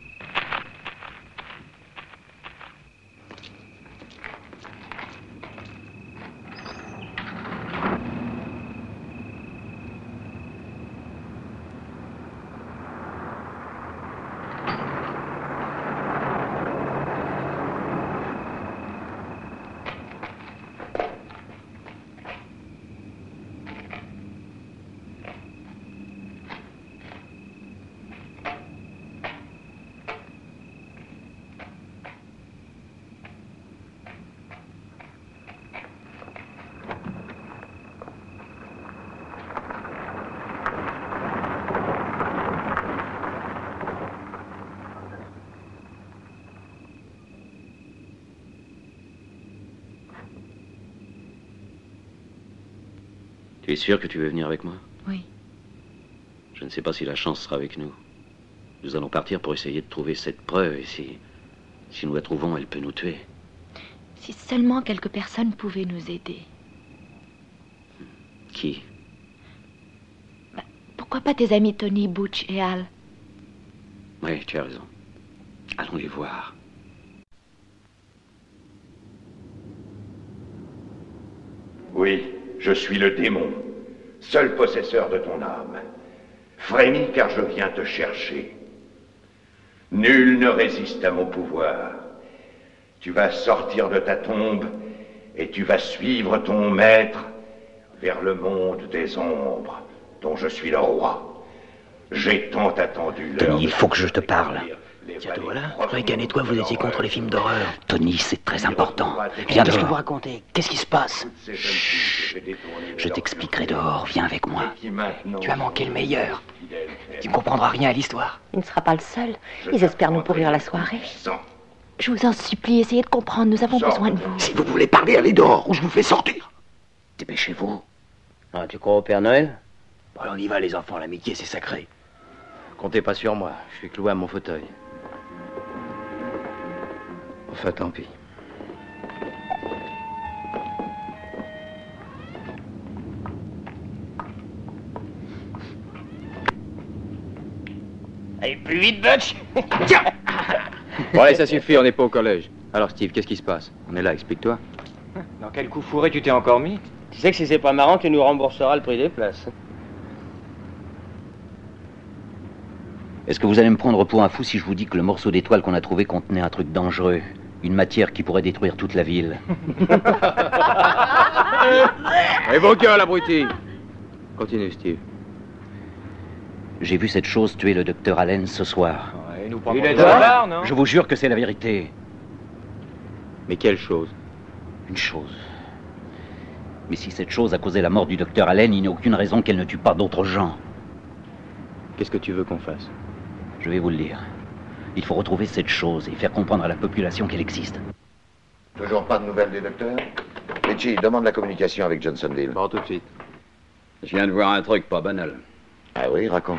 Tu es sûr que tu veux venir avec moi? Oui. Je ne sais pas si la chance sera avec nous. Nous allons partir pour essayer de trouver cette preuve et si, si nous la trouvons, elle peut nous tuer. Si seulement quelques personnes pouvaient nous aider. Qui? Bah, pourquoi pas tes amis Tony, Butch et Al? Oui, tu as raison. Allons les voir. Oui, je suis le démon, seul possesseur de ton âme. Frémis car je viens te chercher. Nul ne résiste à mon pouvoir. Tu vas sortir de ta tombe et tu vas suivre ton maître vers le monde des ombres, dont je suis le roi. J'ai tant attendu l'heure. Tony, il faut que je te parle. Tiens, te voilà. Je croyais qu'Anne et toi, vous étiez contre les films d'horreur. Tony, c'est très important. Viens Qu'est-ce que vous racontez? Qu'est-ce qui se passe? Chut. Je t'expliquerai dehors. Viens avec moi. Tu as manqué le meilleur. Tu ne comprendras rien à l'histoire. Il ne sera pas le seul. Ils espèrent nous pourrir la soirée. Je vous en supplie, essayez de comprendre, nous avons Sors. besoin de vous. Si vous voulez parler, allez dehors, ou je vous fais sortir. Dépêchez-vous. Ah, tu crois au Père Noël? Bon, on y va, les enfants, l'amitié, c'est sacré. Comptez pas sur moi, je suis cloué à mon fauteuil. Enfin, tant pis. Allez, plus vite, Butch. Tiens. Bon, allez, ça suffit, on n'est pas au collège. Alors, Steve, qu'est-ce qui se passe? On est là, explique-toi. Dans quel coup fourré tu t'es encore mis? Tu sais que si c'est pas marrant, tu nous rembourseras le prix des places. Est-ce que vous allez me prendre pour un fou si je vous dis que le morceau d'étoile qu'on a trouvé contenait un truc dangereux? Une matière qui pourrait détruire toute la ville. Et vos gueules, abruti. Continue, Steve. J'ai vu cette chose tuer le docteur Allen ce soir. Ouais, nous il est dehors, non? Je vous jure que c'est la vérité. Mais quelle chose? Une chose. Mais si cette chose a causé la mort du docteur Allen, il n'y a aucune raison qu'elle ne tue pas d'autres gens. Qu'est-ce que tu veux qu'on fasse? Je vais vous le dire. Il faut retrouver cette chose et faire comprendre à la population qu'elle existe. Toujours pas de nouvelles des docteurs? Richie, demande la communication avec Johnsonville. Bon, tout de suite. Je viens de voir un truc pas banal. Ah oui, raconte.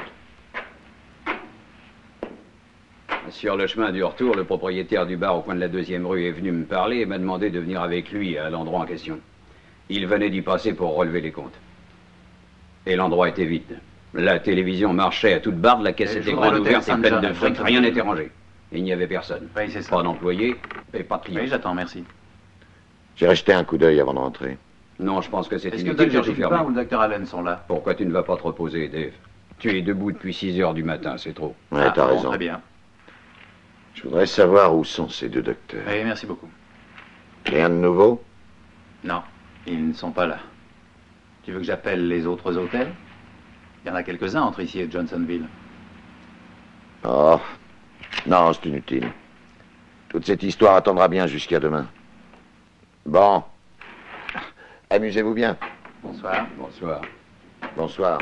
Sur le chemin du retour, le propriétaire du bar au coin de la deuxième rue est venu me parler et m'a demandé de venir avec lui à l'endroit en question. Il venait d'y passer pour relever les comptes. Et l'endroit était vide. La télévision marchait à toute barre, la caisse était grande ouverte et pleine de fric, rien n'était rangé. Il n'y avait personne. Oui, c'est ça. Pas d'employés et pas de clients. Oui, j'attends, merci. J'ai rejeté un coup d'œil avant de rentrer. Non, je pense que c'est Est-ce que le inutile, docteur j'ai tout Gilbert fermé. ou le docteur Allen sont là? Pourquoi tu ne vas pas te reposer, Dave? Tu es debout depuis six heures du matin, c'est trop. Ouais, Ah, t'as bon, raison. Très bien. Je voudrais savoir où sont ces deux docteurs. Oui, merci beaucoup. Rien de nouveau? Non, ils ne sont pas là. Tu veux que j'appelle les autres hôtels? Il y en a quelques-uns entre ici et Johnsonville. Oh, non, c'est inutile. Toute cette histoire attendra bien jusqu'à demain. Bon. Amusez-vous bien. Bonsoir. Bonsoir. Bonsoir.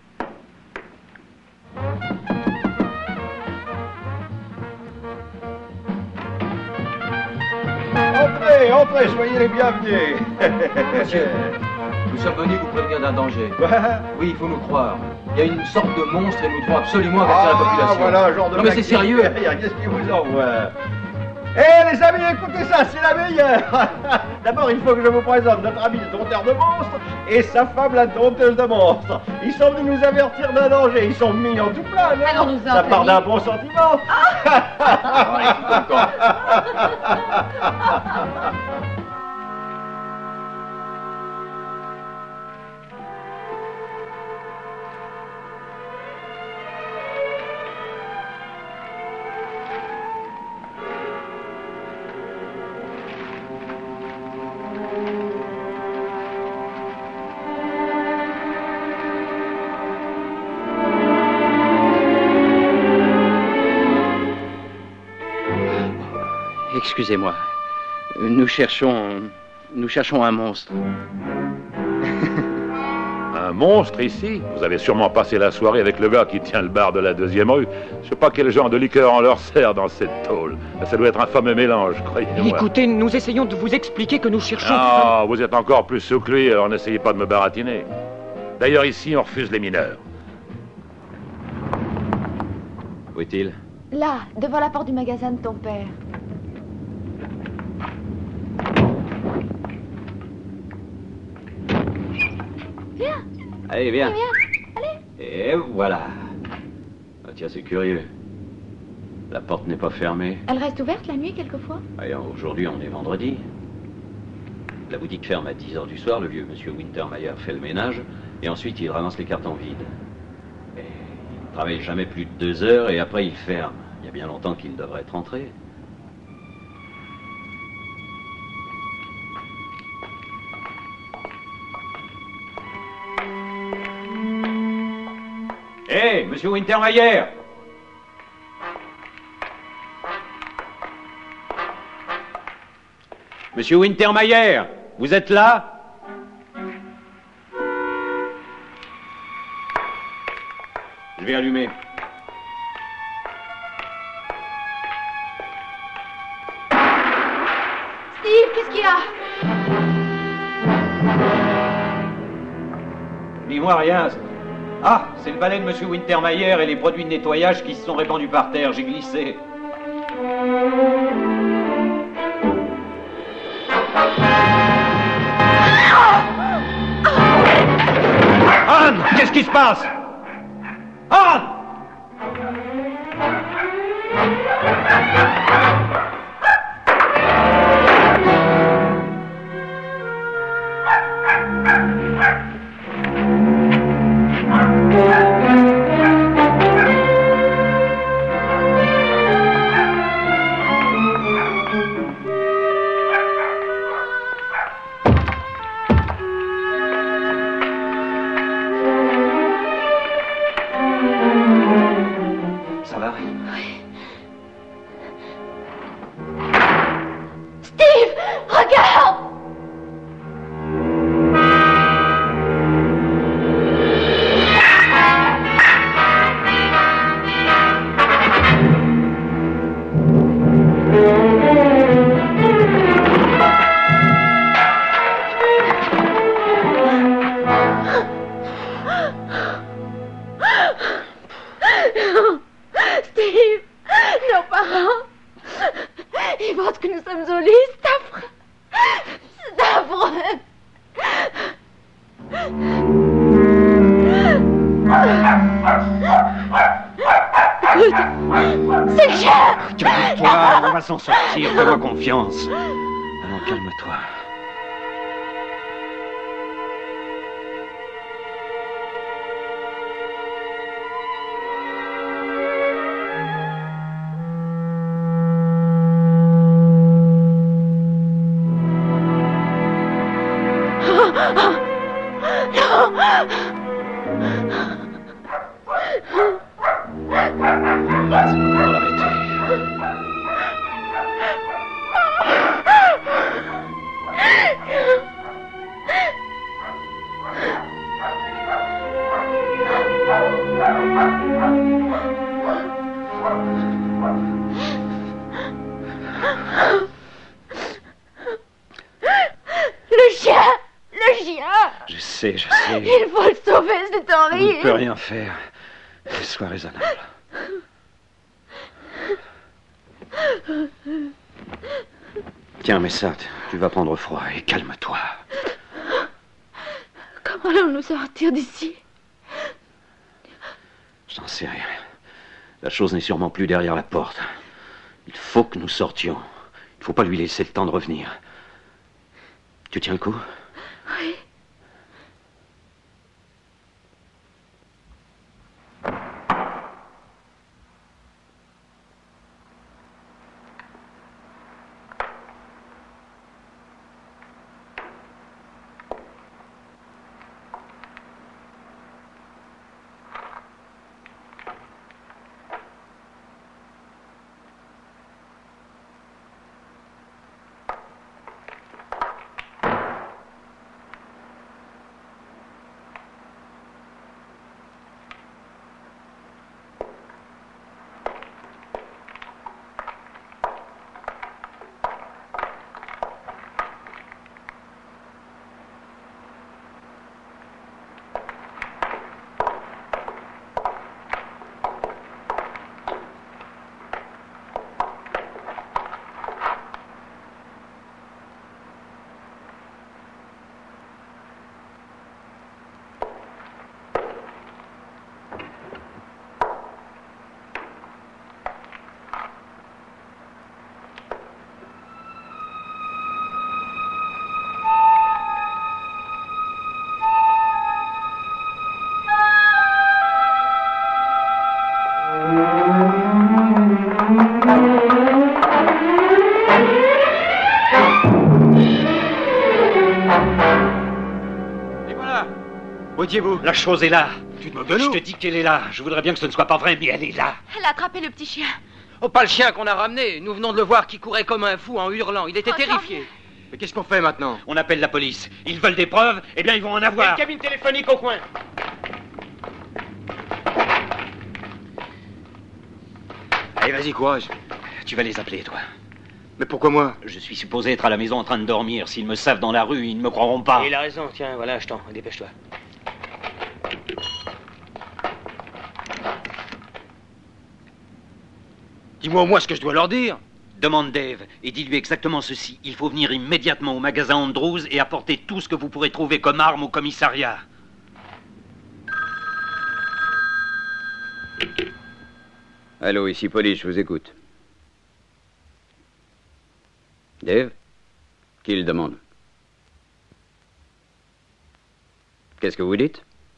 Entrez, entrez, soyez les bienvenus. Monsieur, nous sommes venus vous prévenir d'un danger. Oui, il faut nous croire. Il y a une sorte de monstre et nous devons absolument avertir la population. Voilà, genre de non mais c'est sérieux. Qu'est-ce qui vous envoie? Eh les amis, écoutez ça, c'est la meilleure. D'abord, il faut que je vous présente notre ami le dompteur de monstres et sa femme la dompteuse de monstres. Ils sont venus nous avertir d'un danger. Ils sont mignons tout plein, non? Alors nous Ça en part d'un famille. bon sentiment. Excusez-moi. Nous cherchons... Nous cherchons un monstre. Un monstre ici? Vous avez sûrement passé la soirée avec le gars qui tient le bar de la deuxième rue. Je sais pas quel genre de liqueur on leur sert dans cette tôle. Ça doit être un fameux mélange, croyez-moi. Écoutez, nous essayons de vous expliquer que nous cherchons... Non, vous êtes encore plus sous que lui, alors n'essayez pas de me baratiner. D'ailleurs, ici, on refuse les mineurs. Où est-il? Là, devant la porte du magasin de ton père. Viens. Allez, viens. Viens, allez. Et voilà. Ah, tiens, c'est curieux. La porte n'est pas fermée. Elle reste ouverte la nuit quelquefois? Et aujourd'hui, on est vendredi. La boutique ferme à dix heures du soir. Le vieux monsieur Wintermeyer fait le ménage. Et ensuite, il ramasse les cartons vides. Et il ne travaille jamais plus de deux heures et après, il ferme. Il y a bien longtemps qu'il devrait être rentré. Hé, hey, monsieur Wintermeyer! Monsieur Wintermeyer, vous êtes là? Je vais allumer. qu'est-ce qu'il y a? Dis-moi rien. Ah, c'est le balai de Monsieur Wintermeyer et les produits de nettoyage qui se sont répandus par terre. J'ai glissé. Anne, qu'est-ce qui se passe? Anne! Ça va? Steve, regarde! Steve, nos parents, ils pensent que nous sommes au lit, c'est affreux. C'est affreux. Écoute, c'est le chien. Calme-toi, on va s'en sortir, fais-moi confiance. Alors calme-toi. Le chien, le chien. Je sais, je sais. Il faut le sauver, c'est On horrible. ne peut rien faire. Sois raisonnable. Tiens, mais ça, tu vas prendre froid et calme-toi. Comment allons-nous sortir d'ici? Je n'en sais rien. La chose n'est sûrement plus derrière la porte. Il faut que nous sortions. Il ne faut pas lui laisser le temps de revenir. Tu tiens le coup? Oui. Vous La chose est là. Tu te moques de nous? Je te dis qu'elle est là. Je voudrais bien que ce ne soit pas vrai, mais elle est là. Elle a attrapé le petit chien. Oh, pas le chien qu'on a ramené. Nous venons de le voir qui courait comme un fou en hurlant. Il était Oh, terrifié. Mais qu'est-ce qu'on fait maintenant? On appelle la police. Ils veulent des preuves, eh bien ils vont en avoir. Une cabine téléphonique au coin. Allez, vas-y, courage. Tu vas les appeler, toi. Mais pourquoi moi? Je suis supposé être à la maison en train de dormir. S'ils me savent dans la rue, ils ne me croiront pas. Il a raison, tiens, voilà, je t'en, dépêche-toi. Dis-moi au moins ce que je dois leur dire. Demande Dave et dis-lui exactement ceci. Il faut venir immédiatement au magasin Andrews et apporter tout ce que vous pourrez trouver comme arme au commissariat. Allô, ici Police, je vous écoute. Dave? Qui le demande? Qu'est-ce que vous dites?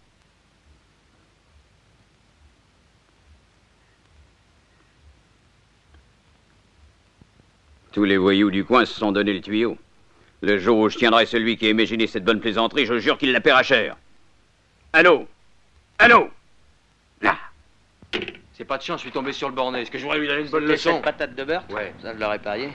Tous les voyous du coin se sont donné le tuyau. Le jour où je tiendrai celui qui a imaginé cette bonne plaisanterie, je jure qu'il la paiera cher. Allô? Allô? Là. C'est pas de chance, je suis tombé sur le bornet. Est-ce que je voudrais lui donner une bonne C'était leçon? cette patate de beurre? Ouais. Ça, je l'aurais parié.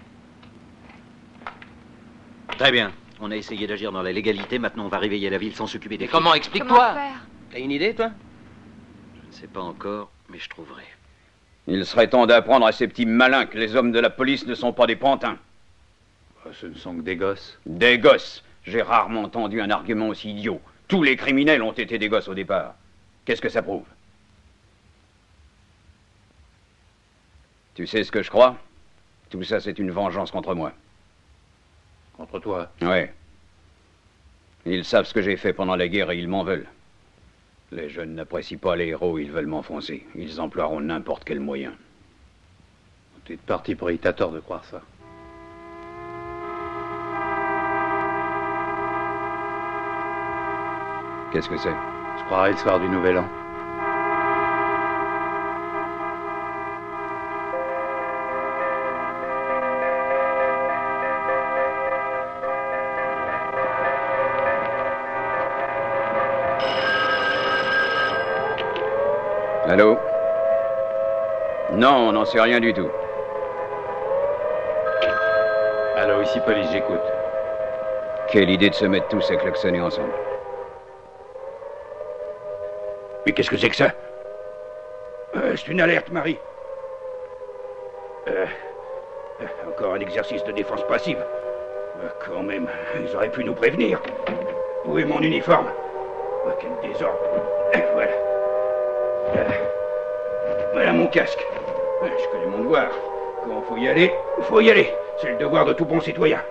Très bien. On a essayé d'agir dans la légalité. Maintenant, on va réveiller la ville sans s'occuper des... Mais comment? Explique-toi. T'as une idée, toi? Je ne sais pas encore, mais je trouverai. Il serait temps d'apprendre à ces petits malins que les hommes de la police ne sont pas des pantins. Ce ne sont que des gosses. Des gosses? J'ai rarement entendu un argument aussi idiot. Tous les criminels ont été des gosses au départ. Qu'est-ce que ça prouve? Tu sais ce que je crois? Tout ça, c'est une vengeance contre moi. Contre toi? Ouais. Ils savent ce que j'ai fait pendant la guerre et ils m'en veulent. Les jeunes n'apprécient pas les héros, ils veulent m'enfoncer. Ils emploieront n'importe quel moyen. Tu es parti pour y t'as tort de croire ça. Qu'est-ce que c'est? Je croirais le soir du Nouvel An. Allô? Non, on n'en sait rien du tout. Allô, ici Police, j'écoute. Quelle idée de se mettre tous à klaxonner ensemble. Mais qu'est-ce que c'est que ça? euh, C'est une alerte, Marie. Euh, euh, encore un exercice de défense passive. Euh, quand même, ils auraient pu nous prévenir. Où est mon uniforme? Oh, quel désordre. Euh, voilà. Euh, voilà mon casque. Euh, je connais mon devoir. Quand faut y aller, faut y aller. C'est le devoir de tout bon citoyen.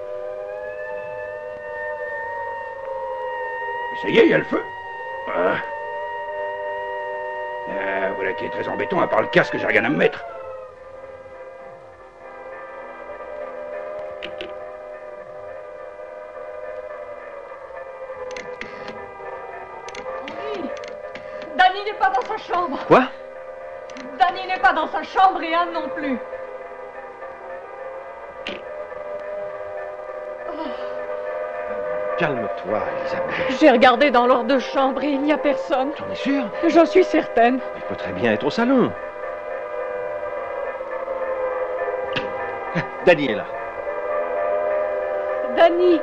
Ça y est, il y a le feu. Ah. Ah, voilà qui est très embêtant, à part le casque, j'ai rien à me mettre. Danny n'est pas dans sa chambre. Quoi? Danny n'est pas dans sa chambre et Anne non plus. Calme-toi, Elisabeth. J'ai regardé dans leurs deux chambres et il n'y a personne. T'en es sûre? J'en suis certaine. Il peut très bien être au salon. Danny est là. Danny.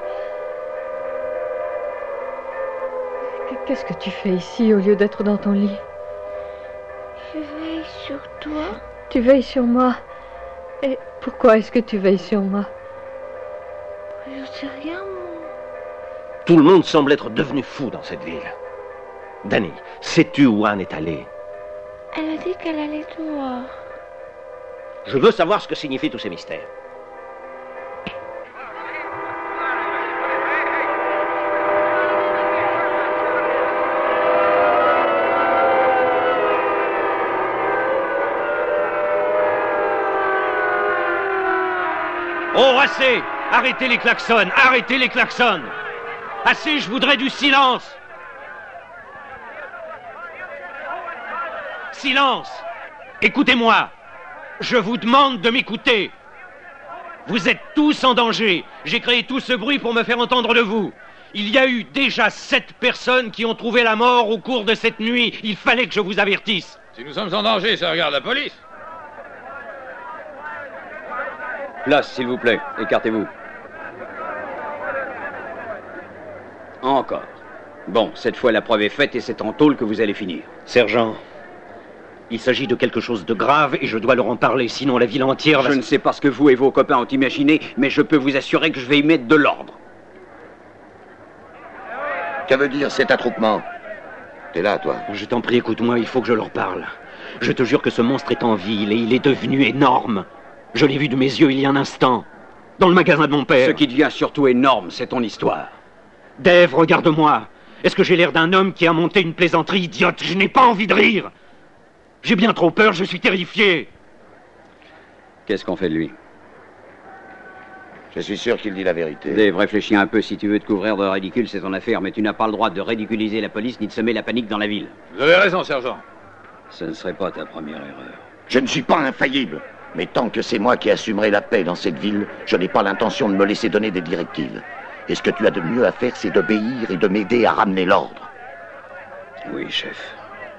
Qu'est-ce que tu fais ici au lieu d'être dans ton lit? Je veille sur toi. Tu veilles sur moi. Et pourquoi est-ce que tu veilles sur moi? Je sais rien, moi. Tout le monde semble être devenu fou dans cette ville. Danny, sais-tu où Anne est allée? Elle a dit qu'elle allait dehors. Je veux savoir ce que signifient tous ces mystères. Oh, assez! Arrêtez les klaxons! Arrêtez les klaxons! Assez, je voudrais du silence! Silence! Écoutez-moi! Je vous demande de m'écouter! Vous êtes tous en danger! J'ai créé tout ce bruit pour me faire entendre de vous! Il y a eu déjà sept personnes qui ont trouvé la mort au cours de cette nuit. Il fallait que je vous avertisse. Si nous sommes en danger, ça regarde la police. Place, s'il vous plaît. Écartez-vous. Encore. Bon, cette fois la preuve est faite et c'est en tôle que vous allez finir. Sergent, Il s'agit de quelque chose de grave et je dois leur en parler, sinon la ville entière va... Je ne sais pas ce que vous et vos copains ont imaginé, mais je peux vous assurer que je vais y mettre de l'ordre. Que veut dire cet attroupement? T'es là, toi? Je t'en prie, écoute-moi, il faut que je leur parle. Je te jure que ce monstre est en ville et il est devenu énorme. Je l'ai vu de mes yeux il y a un instant, dans le magasin de mon père. Ce qui devient surtout énorme, c'est ton histoire. Dave, regarde-moi. Est-ce que j'ai l'air d'un homme qui a monté une plaisanterie idiote? Je n'ai pas envie de rire. J'ai bien trop peur, je suis terrifié. Qu'est-ce qu'on fait de lui? Je suis sûr qu'il dit la vérité. Dave, réfléchis un peu. Si tu veux te couvrir de ridicule, c'est ton affaire, mais tu n'as pas le droit de ridiculiser la police ni de semer la panique dans la ville. Vous avez raison, sergent. Ce ne serait pas ta première erreur. Je ne suis pas infaillible. Mais tant que c'est moi qui assumerai la paix dans cette ville, je n'ai pas l'intention de me laisser donner des directives. Et ce que tu as de mieux à faire, c'est d'obéir et de m'aider à ramener l'ordre. Oui, chef.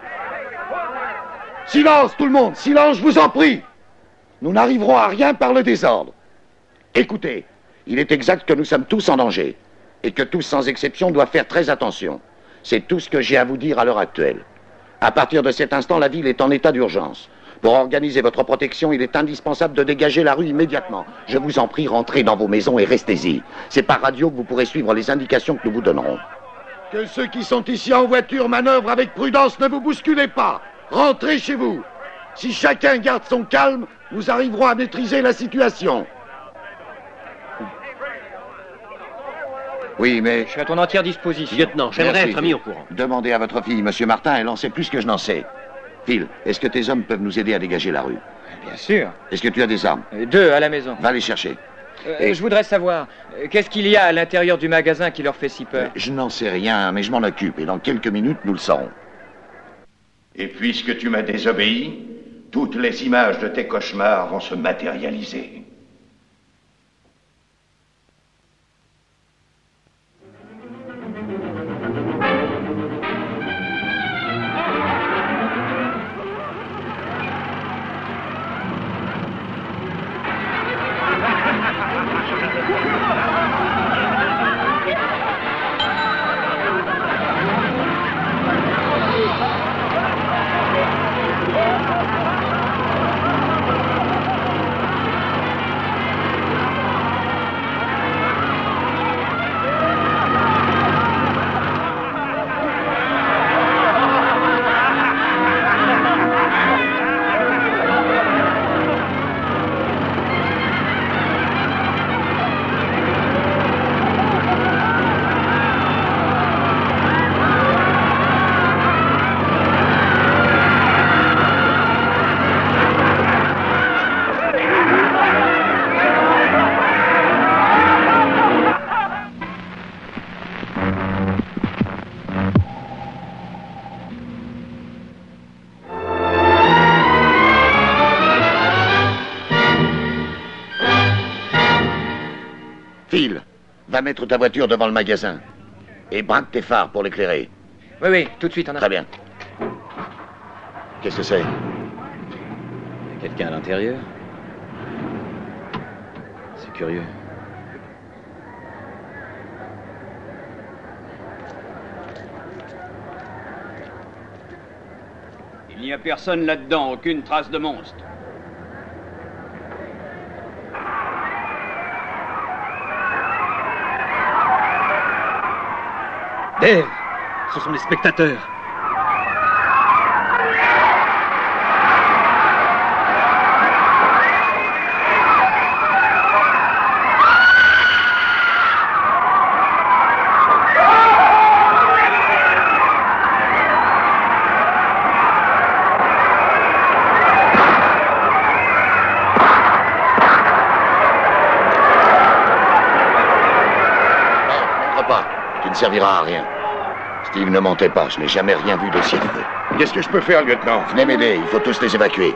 Silence, tout le monde! Silence, je vous en prie! Nous n'arriverons à rien par le désordre. Écoutez, il est exact que nous sommes tous en danger. Et que tous, sans exception, doivent faire très attention. C'est tout ce que j'ai à vous dire à l'heure actuelle. À partir de cet instant, la ville est en état d'urgence. Pour organiser votre protection, il est indispensable de dégager la rue immédiatement. Je vous en prie, rentrez dans vos maisons et restez-y. C'est par radio que vous pourrez suivre les indications que nous vous donnerons. Que ceux qui sont ici en voiture manœuvrent avec prudence, ne vous bousculez pas. Rentrez chez vous. Si chacun garde son calme, nous arriverons à maîtriser la situation. Oui, mais... Je suis à ton entière disposition. Lieutenant, j'aimerais Merci, être mis au courant. Demandez à votre fille, Monsieur Martin, elle en sait plus que je n'en sais. Phil, est-ce que tes hommes peuvent nous aider à dégager la rue? Bien sûr. Est-ce que tu as des armes? Deux à la maison. Va les chercher. Euh, Et... Je voudrais savoir, euh, qu'est-ce qu'il y a à l'intérieur du magasin qui leur fait si peur? Je n'en sais rien, mais je m'en occupe, et dans quelques minutes, nous le saurons. Et puisque tu m'as désobéi, toutes les images de tes cauchemars vont se matérialiser. Phil, va mettre ta voiture devant le magasin. Et braque tes phares pour l'éclairer. Oui, oui, tout de suite, on a... Très bien. Qu'est-ce que c'est? Quelqu'un à l'intérieur? C'est curieux. Il n'y a personne là-dedans, aucune trace de monstre. Dave, ce sont les spectateurs. Tu ne serviras à rien. Steve ne mentait pas, je n'ai jamais rien vu d'aussi affreux. Qu'est-ce que je peux faire, lieutenant? Venez m'aider, il faut tous les évacuer.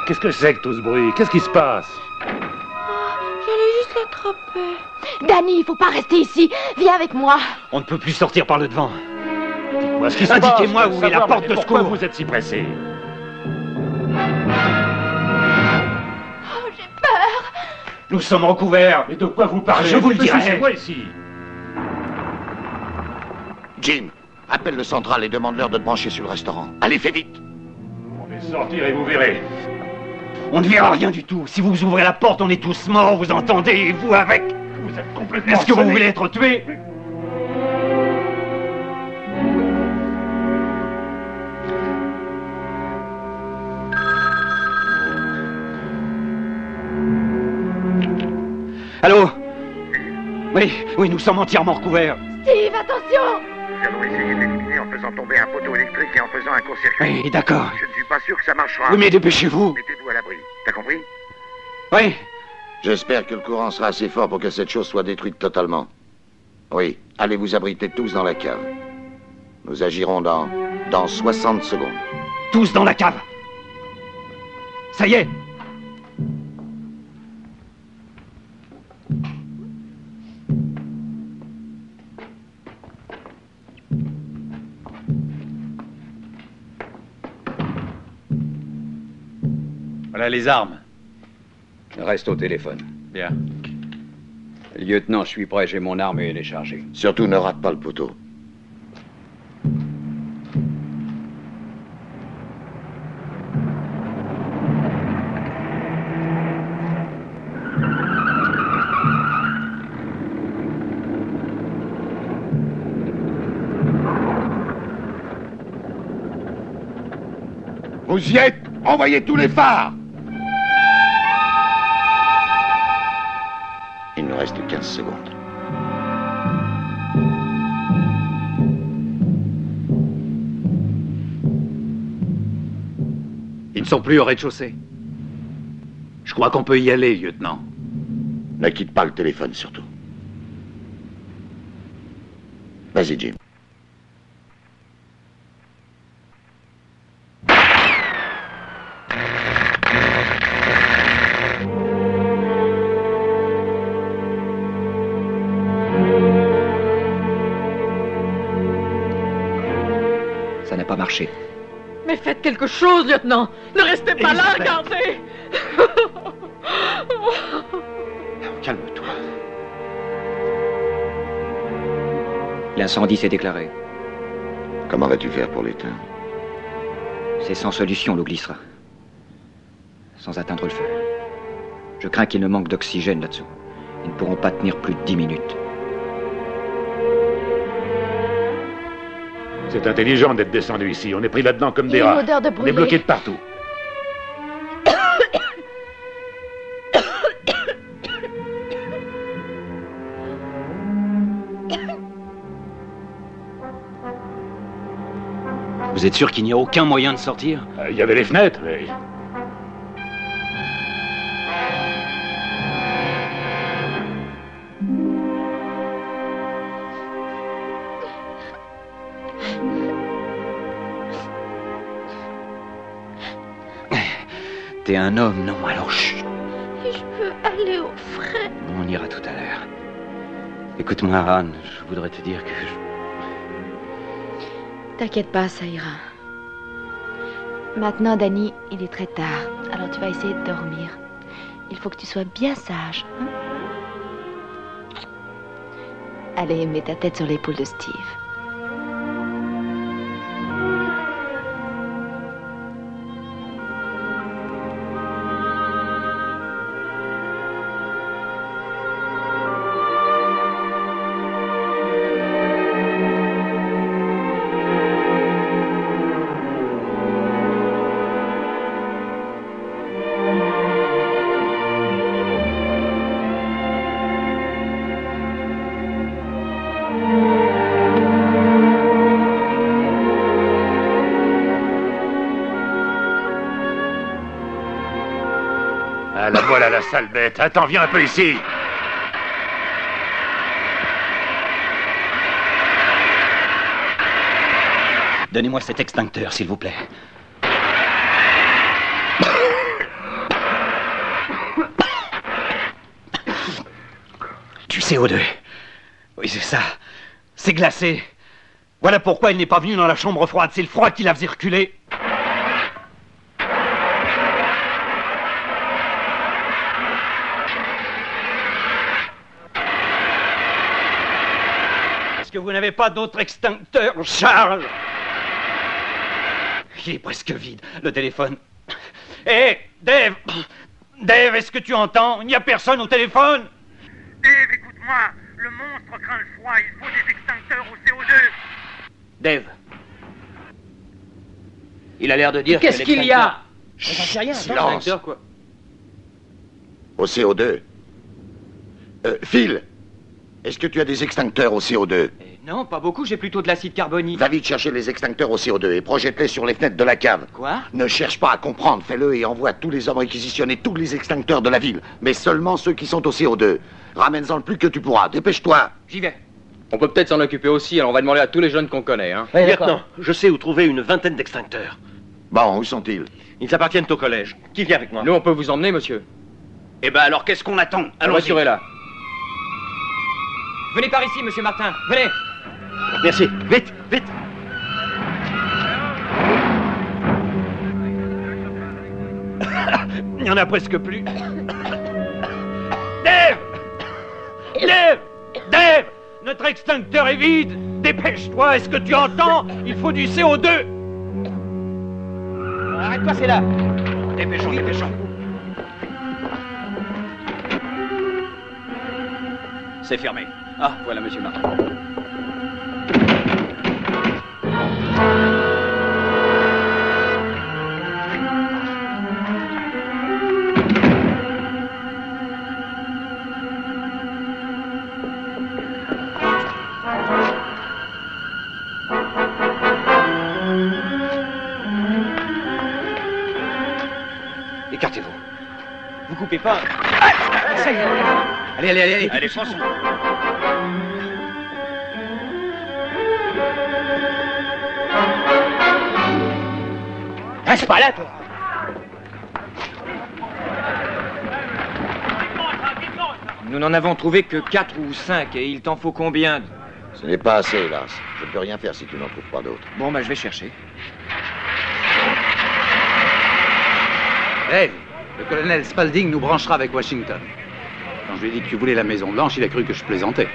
Qu'est-ce que c'est que tout ce bruit? Qu'est-ce qui se passe? J'allais juste l'attraper. Danny, il faut pas rester ici. Viens avec moi. On ne peut plus sortir par le devant. Dites-moi ce qui se passe. Indiquez-moi où est la porte de pourquoi secours. vous êtes si pressé? Oh, j'ai peur. Nous sommes recouverts. Mais de quoi vous parlez? Je vous le dirai. C'est moi ici. Jim, appelle le central et demande-leur de te brancher sur le restaurant. Allez, fais vite. On va sortir et vous verrez. On ne verra rien du tout. Si vous ouvrez la porte, on est tous morts, vous entendez, et vous avec. Vous êtes complètement Est-ce que vous sonné. voulez être tué? Allô? Oui, oui, nous sommes entièrement recouverts. Steve, attention. Nous allons essayer d'éliminer en faisant tomber un poteau électrique et en faisant un court-circuit. Oui, d'accord. Je ne suis pas sûr que ça marchera. Oui, mais dépêchez-vous. Mettez-vous à l'abri. T'as compris? Oui. J'espère que le courant sera assez fort pour que cette chose soit détruite totalement. Oui, allez vous abriter tous dans la cave. Nous agirons dans... dans soixante secondes. Tous dans la cave. Ça y est. Voilà les armes. Reste au téléphone. Bien. Lieutenant, je suis prêt, j'ai mon arme et elle est chargée. Surtout ne rate pas le poteau. Vous y êtes? Envoyez tous les phares! Il nous reste quinze secondes. Ils ne sont plus au rez-de-chaussée. Je crois qu'on peut y aller, lieutenant. Ne quitte pas le téléphone, surtout. Vas-y, Jim. Ça n'a pas marché. Mais faites quelque chose, lieutenant. Ne restez pas là, Elisabeth. regardez. Calme-toi. L'incendie s'est déclaré. Comment vas-tu faire pour l'éteindre? C'est sans solution, l'eau glissera. Sans atteindre le feu. Je crains qu'il ne manque d'oxygène là-dessous. Ils ne pourront pas tenir plus de dix minutes. C'est intelligent d'être descendu ici. On est pris là-dedans comme Il des y a une rats. odeur de On est brûlé. bloqué de partout. Vous êtes sûr qu'il n'y a aucun moyen de sortir? Euh, Il y avait les fenêtres, mais... T'es un homme, non? Alors chut. Je veux aller au frais. On ira tout à l'heure. Écoute-moi, Anne, je voudrais te dire que... je- T'inquiète pas, ça ira. Maintenant, Danny, il est très tard. Alors tu vas essayer de dormir. Il faut que tu sois bien sage. Hein? Allez, mets ta tête sur l'épaule de Steve. Ah, la voilà, la sale bête. Attends, viens un peu ici. Donnez-moi cet extincteur, s'il vous plaît. C O deux. Oui, c'est ça. C'est glacé. Voilà pourquoi il n'est pas venu dans la chambre froide. C'est le froid qui l'a fait reculer. Est-ce que vous n'avez pas d'autre extincteur, Charles? Il est presque vide, le téléphone. Hé, hey, Dave! Dave, est-ce que tu entends? Il n'y a personne au téléphone? Dave, écoute-moi. Le monstre craint le froid. Il faut des extincteurs au C O deux. Dave. Il a l'air de dire... Qu'est-ce qu'il y a? J'en sais rien. Silence. Quoi. Au C O deux. Euh, Phil, est-ce que tu as des extincteurs au C O deux? Non, pas beaucoup, j'ai plutôt de l'acide carbonique. Va vite chercher les extincteurs au C O deux et projette-les sur les fenêtres de la cave. Quoi? Ne cherche pas à comprendre, fais-le et envoie tous les hommes réquisitionner tous les extincteurs de la ville, mais seulement ceux qui sont au C O deux. Ramène-en le plus que tu pourras, dépêche-toi. J'y vais. On peut peut-être s'en occuper aussi, alors on va demander à tous les jeunes qu'on connaît, hein. Ouais, lieutenant, je sais où trouver une vingtaine d'extincteurs. Bon, où sont-ils? Ils appartiennent au collège. Qui vient avec moi? Nous, on peut vous emmener, monsieur. Eh ben alors, qu'est-ce qu'on attend? La voiture est là. Venez par ici, monsieur Martin, venez. Merci. Vite, vite. Il n'y en a presque plus. Dave! Dave! Dave! Notre extincteur est vide. Dépêche-toi, est-ce que tu entends? Il faut du C O deux. Arrête-toi, c'est là. Dépêchons, dépêchons. C'est fermé. Ah, voilà, monsieur Martin. Écartez-vous. Vous coupez pas. Ah, ça y est. Allez, allez, allez, allez. Allez, fonçons. Reste pas là, toi. Nous n'en avons trouvé que quatre ou cinq, et il t'en faut combien? Ce n'est pas assez, hélas. Je ne peux rien faire si tu n'en trouves pas d'autres. Bon, bah, je vais chercher. Dave, le colonel Spalding nous branchera avec Washington. Quand je lui ai dit que tu voulais la Maison Blanche, il a cru que je plaisantais.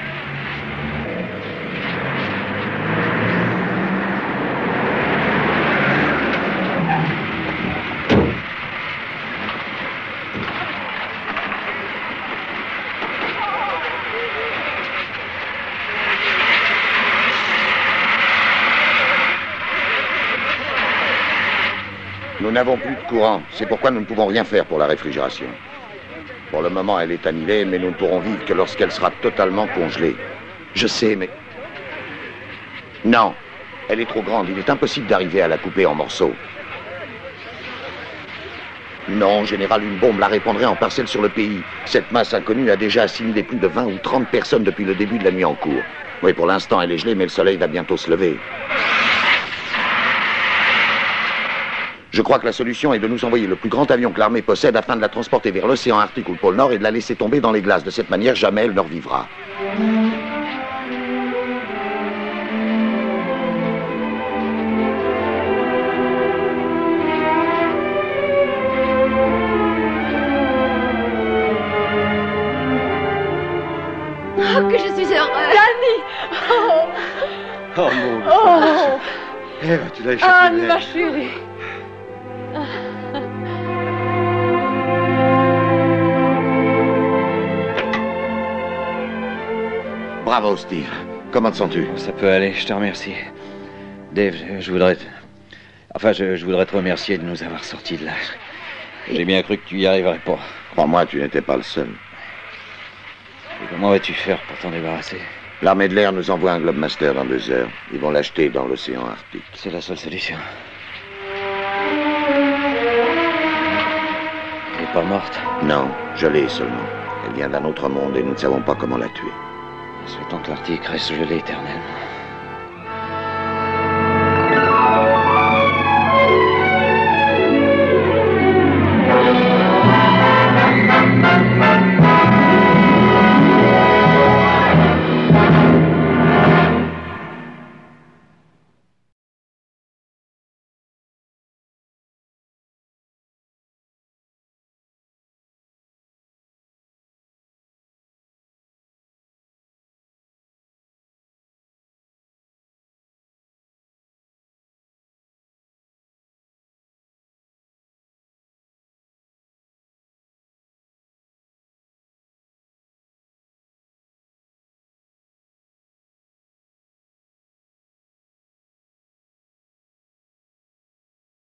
Nous n'avons plus de courant. C'est pourquoi nous ne pouvons rien faire pour la réfrigération. Pour le moment, elle est annihilée, mais nous ne pourrons vivre que lorsqu'elle sera totalement congelée. Je sais, mais... Non, elle est trop grande. Il est impossible d'arriver à la couper en morceaux. Non, général, une bombe la répandrait en parcelles sur le pays. Cette masse inconnue a déjà assimilé plus de vingt ou trente personnes depuis le début de la nuit en cours. Oui, pour l'instant, elle est gelée, mais le soleil va bientôt se lever. Je crois que la solution est de nous envoyer le plus grand avion que l'armée possède afin de la transporter vers l'océan Arctique ou le pôle Nord et de la laisser tomber dans les glaces. De cette manière, jamais elle ne revivra. Oh, que je suis heureuse. Annie. Oh, Oh, mon oh. Eve, tu l'as échappé. Anne, belle. ma chérie. Bravo, Steve. Comment te sens-tu? Ça peut aller, je te remercie. Dave, je, je voudrais... te- Enfin, je, je voudrais te remercier de nous avoir sortis de là. J'ai bien cru que tu y arriverais pas. Crois-moi, tu n'étais pas le seul. Et comment vas-tu faire pour t'en débarrasser? L'armée de l'air nous envoie un Globemaster dans deux heures. Ils vont l'acheter dans l'océan Arctique. C'est la seule solution. Elle n'est pas morte? Non, je l'ai seulement. Elle vient d'un autre monde et nous ne savons pas comment la tuer. Souhaitons que l'Arctique reste gelé éternellement.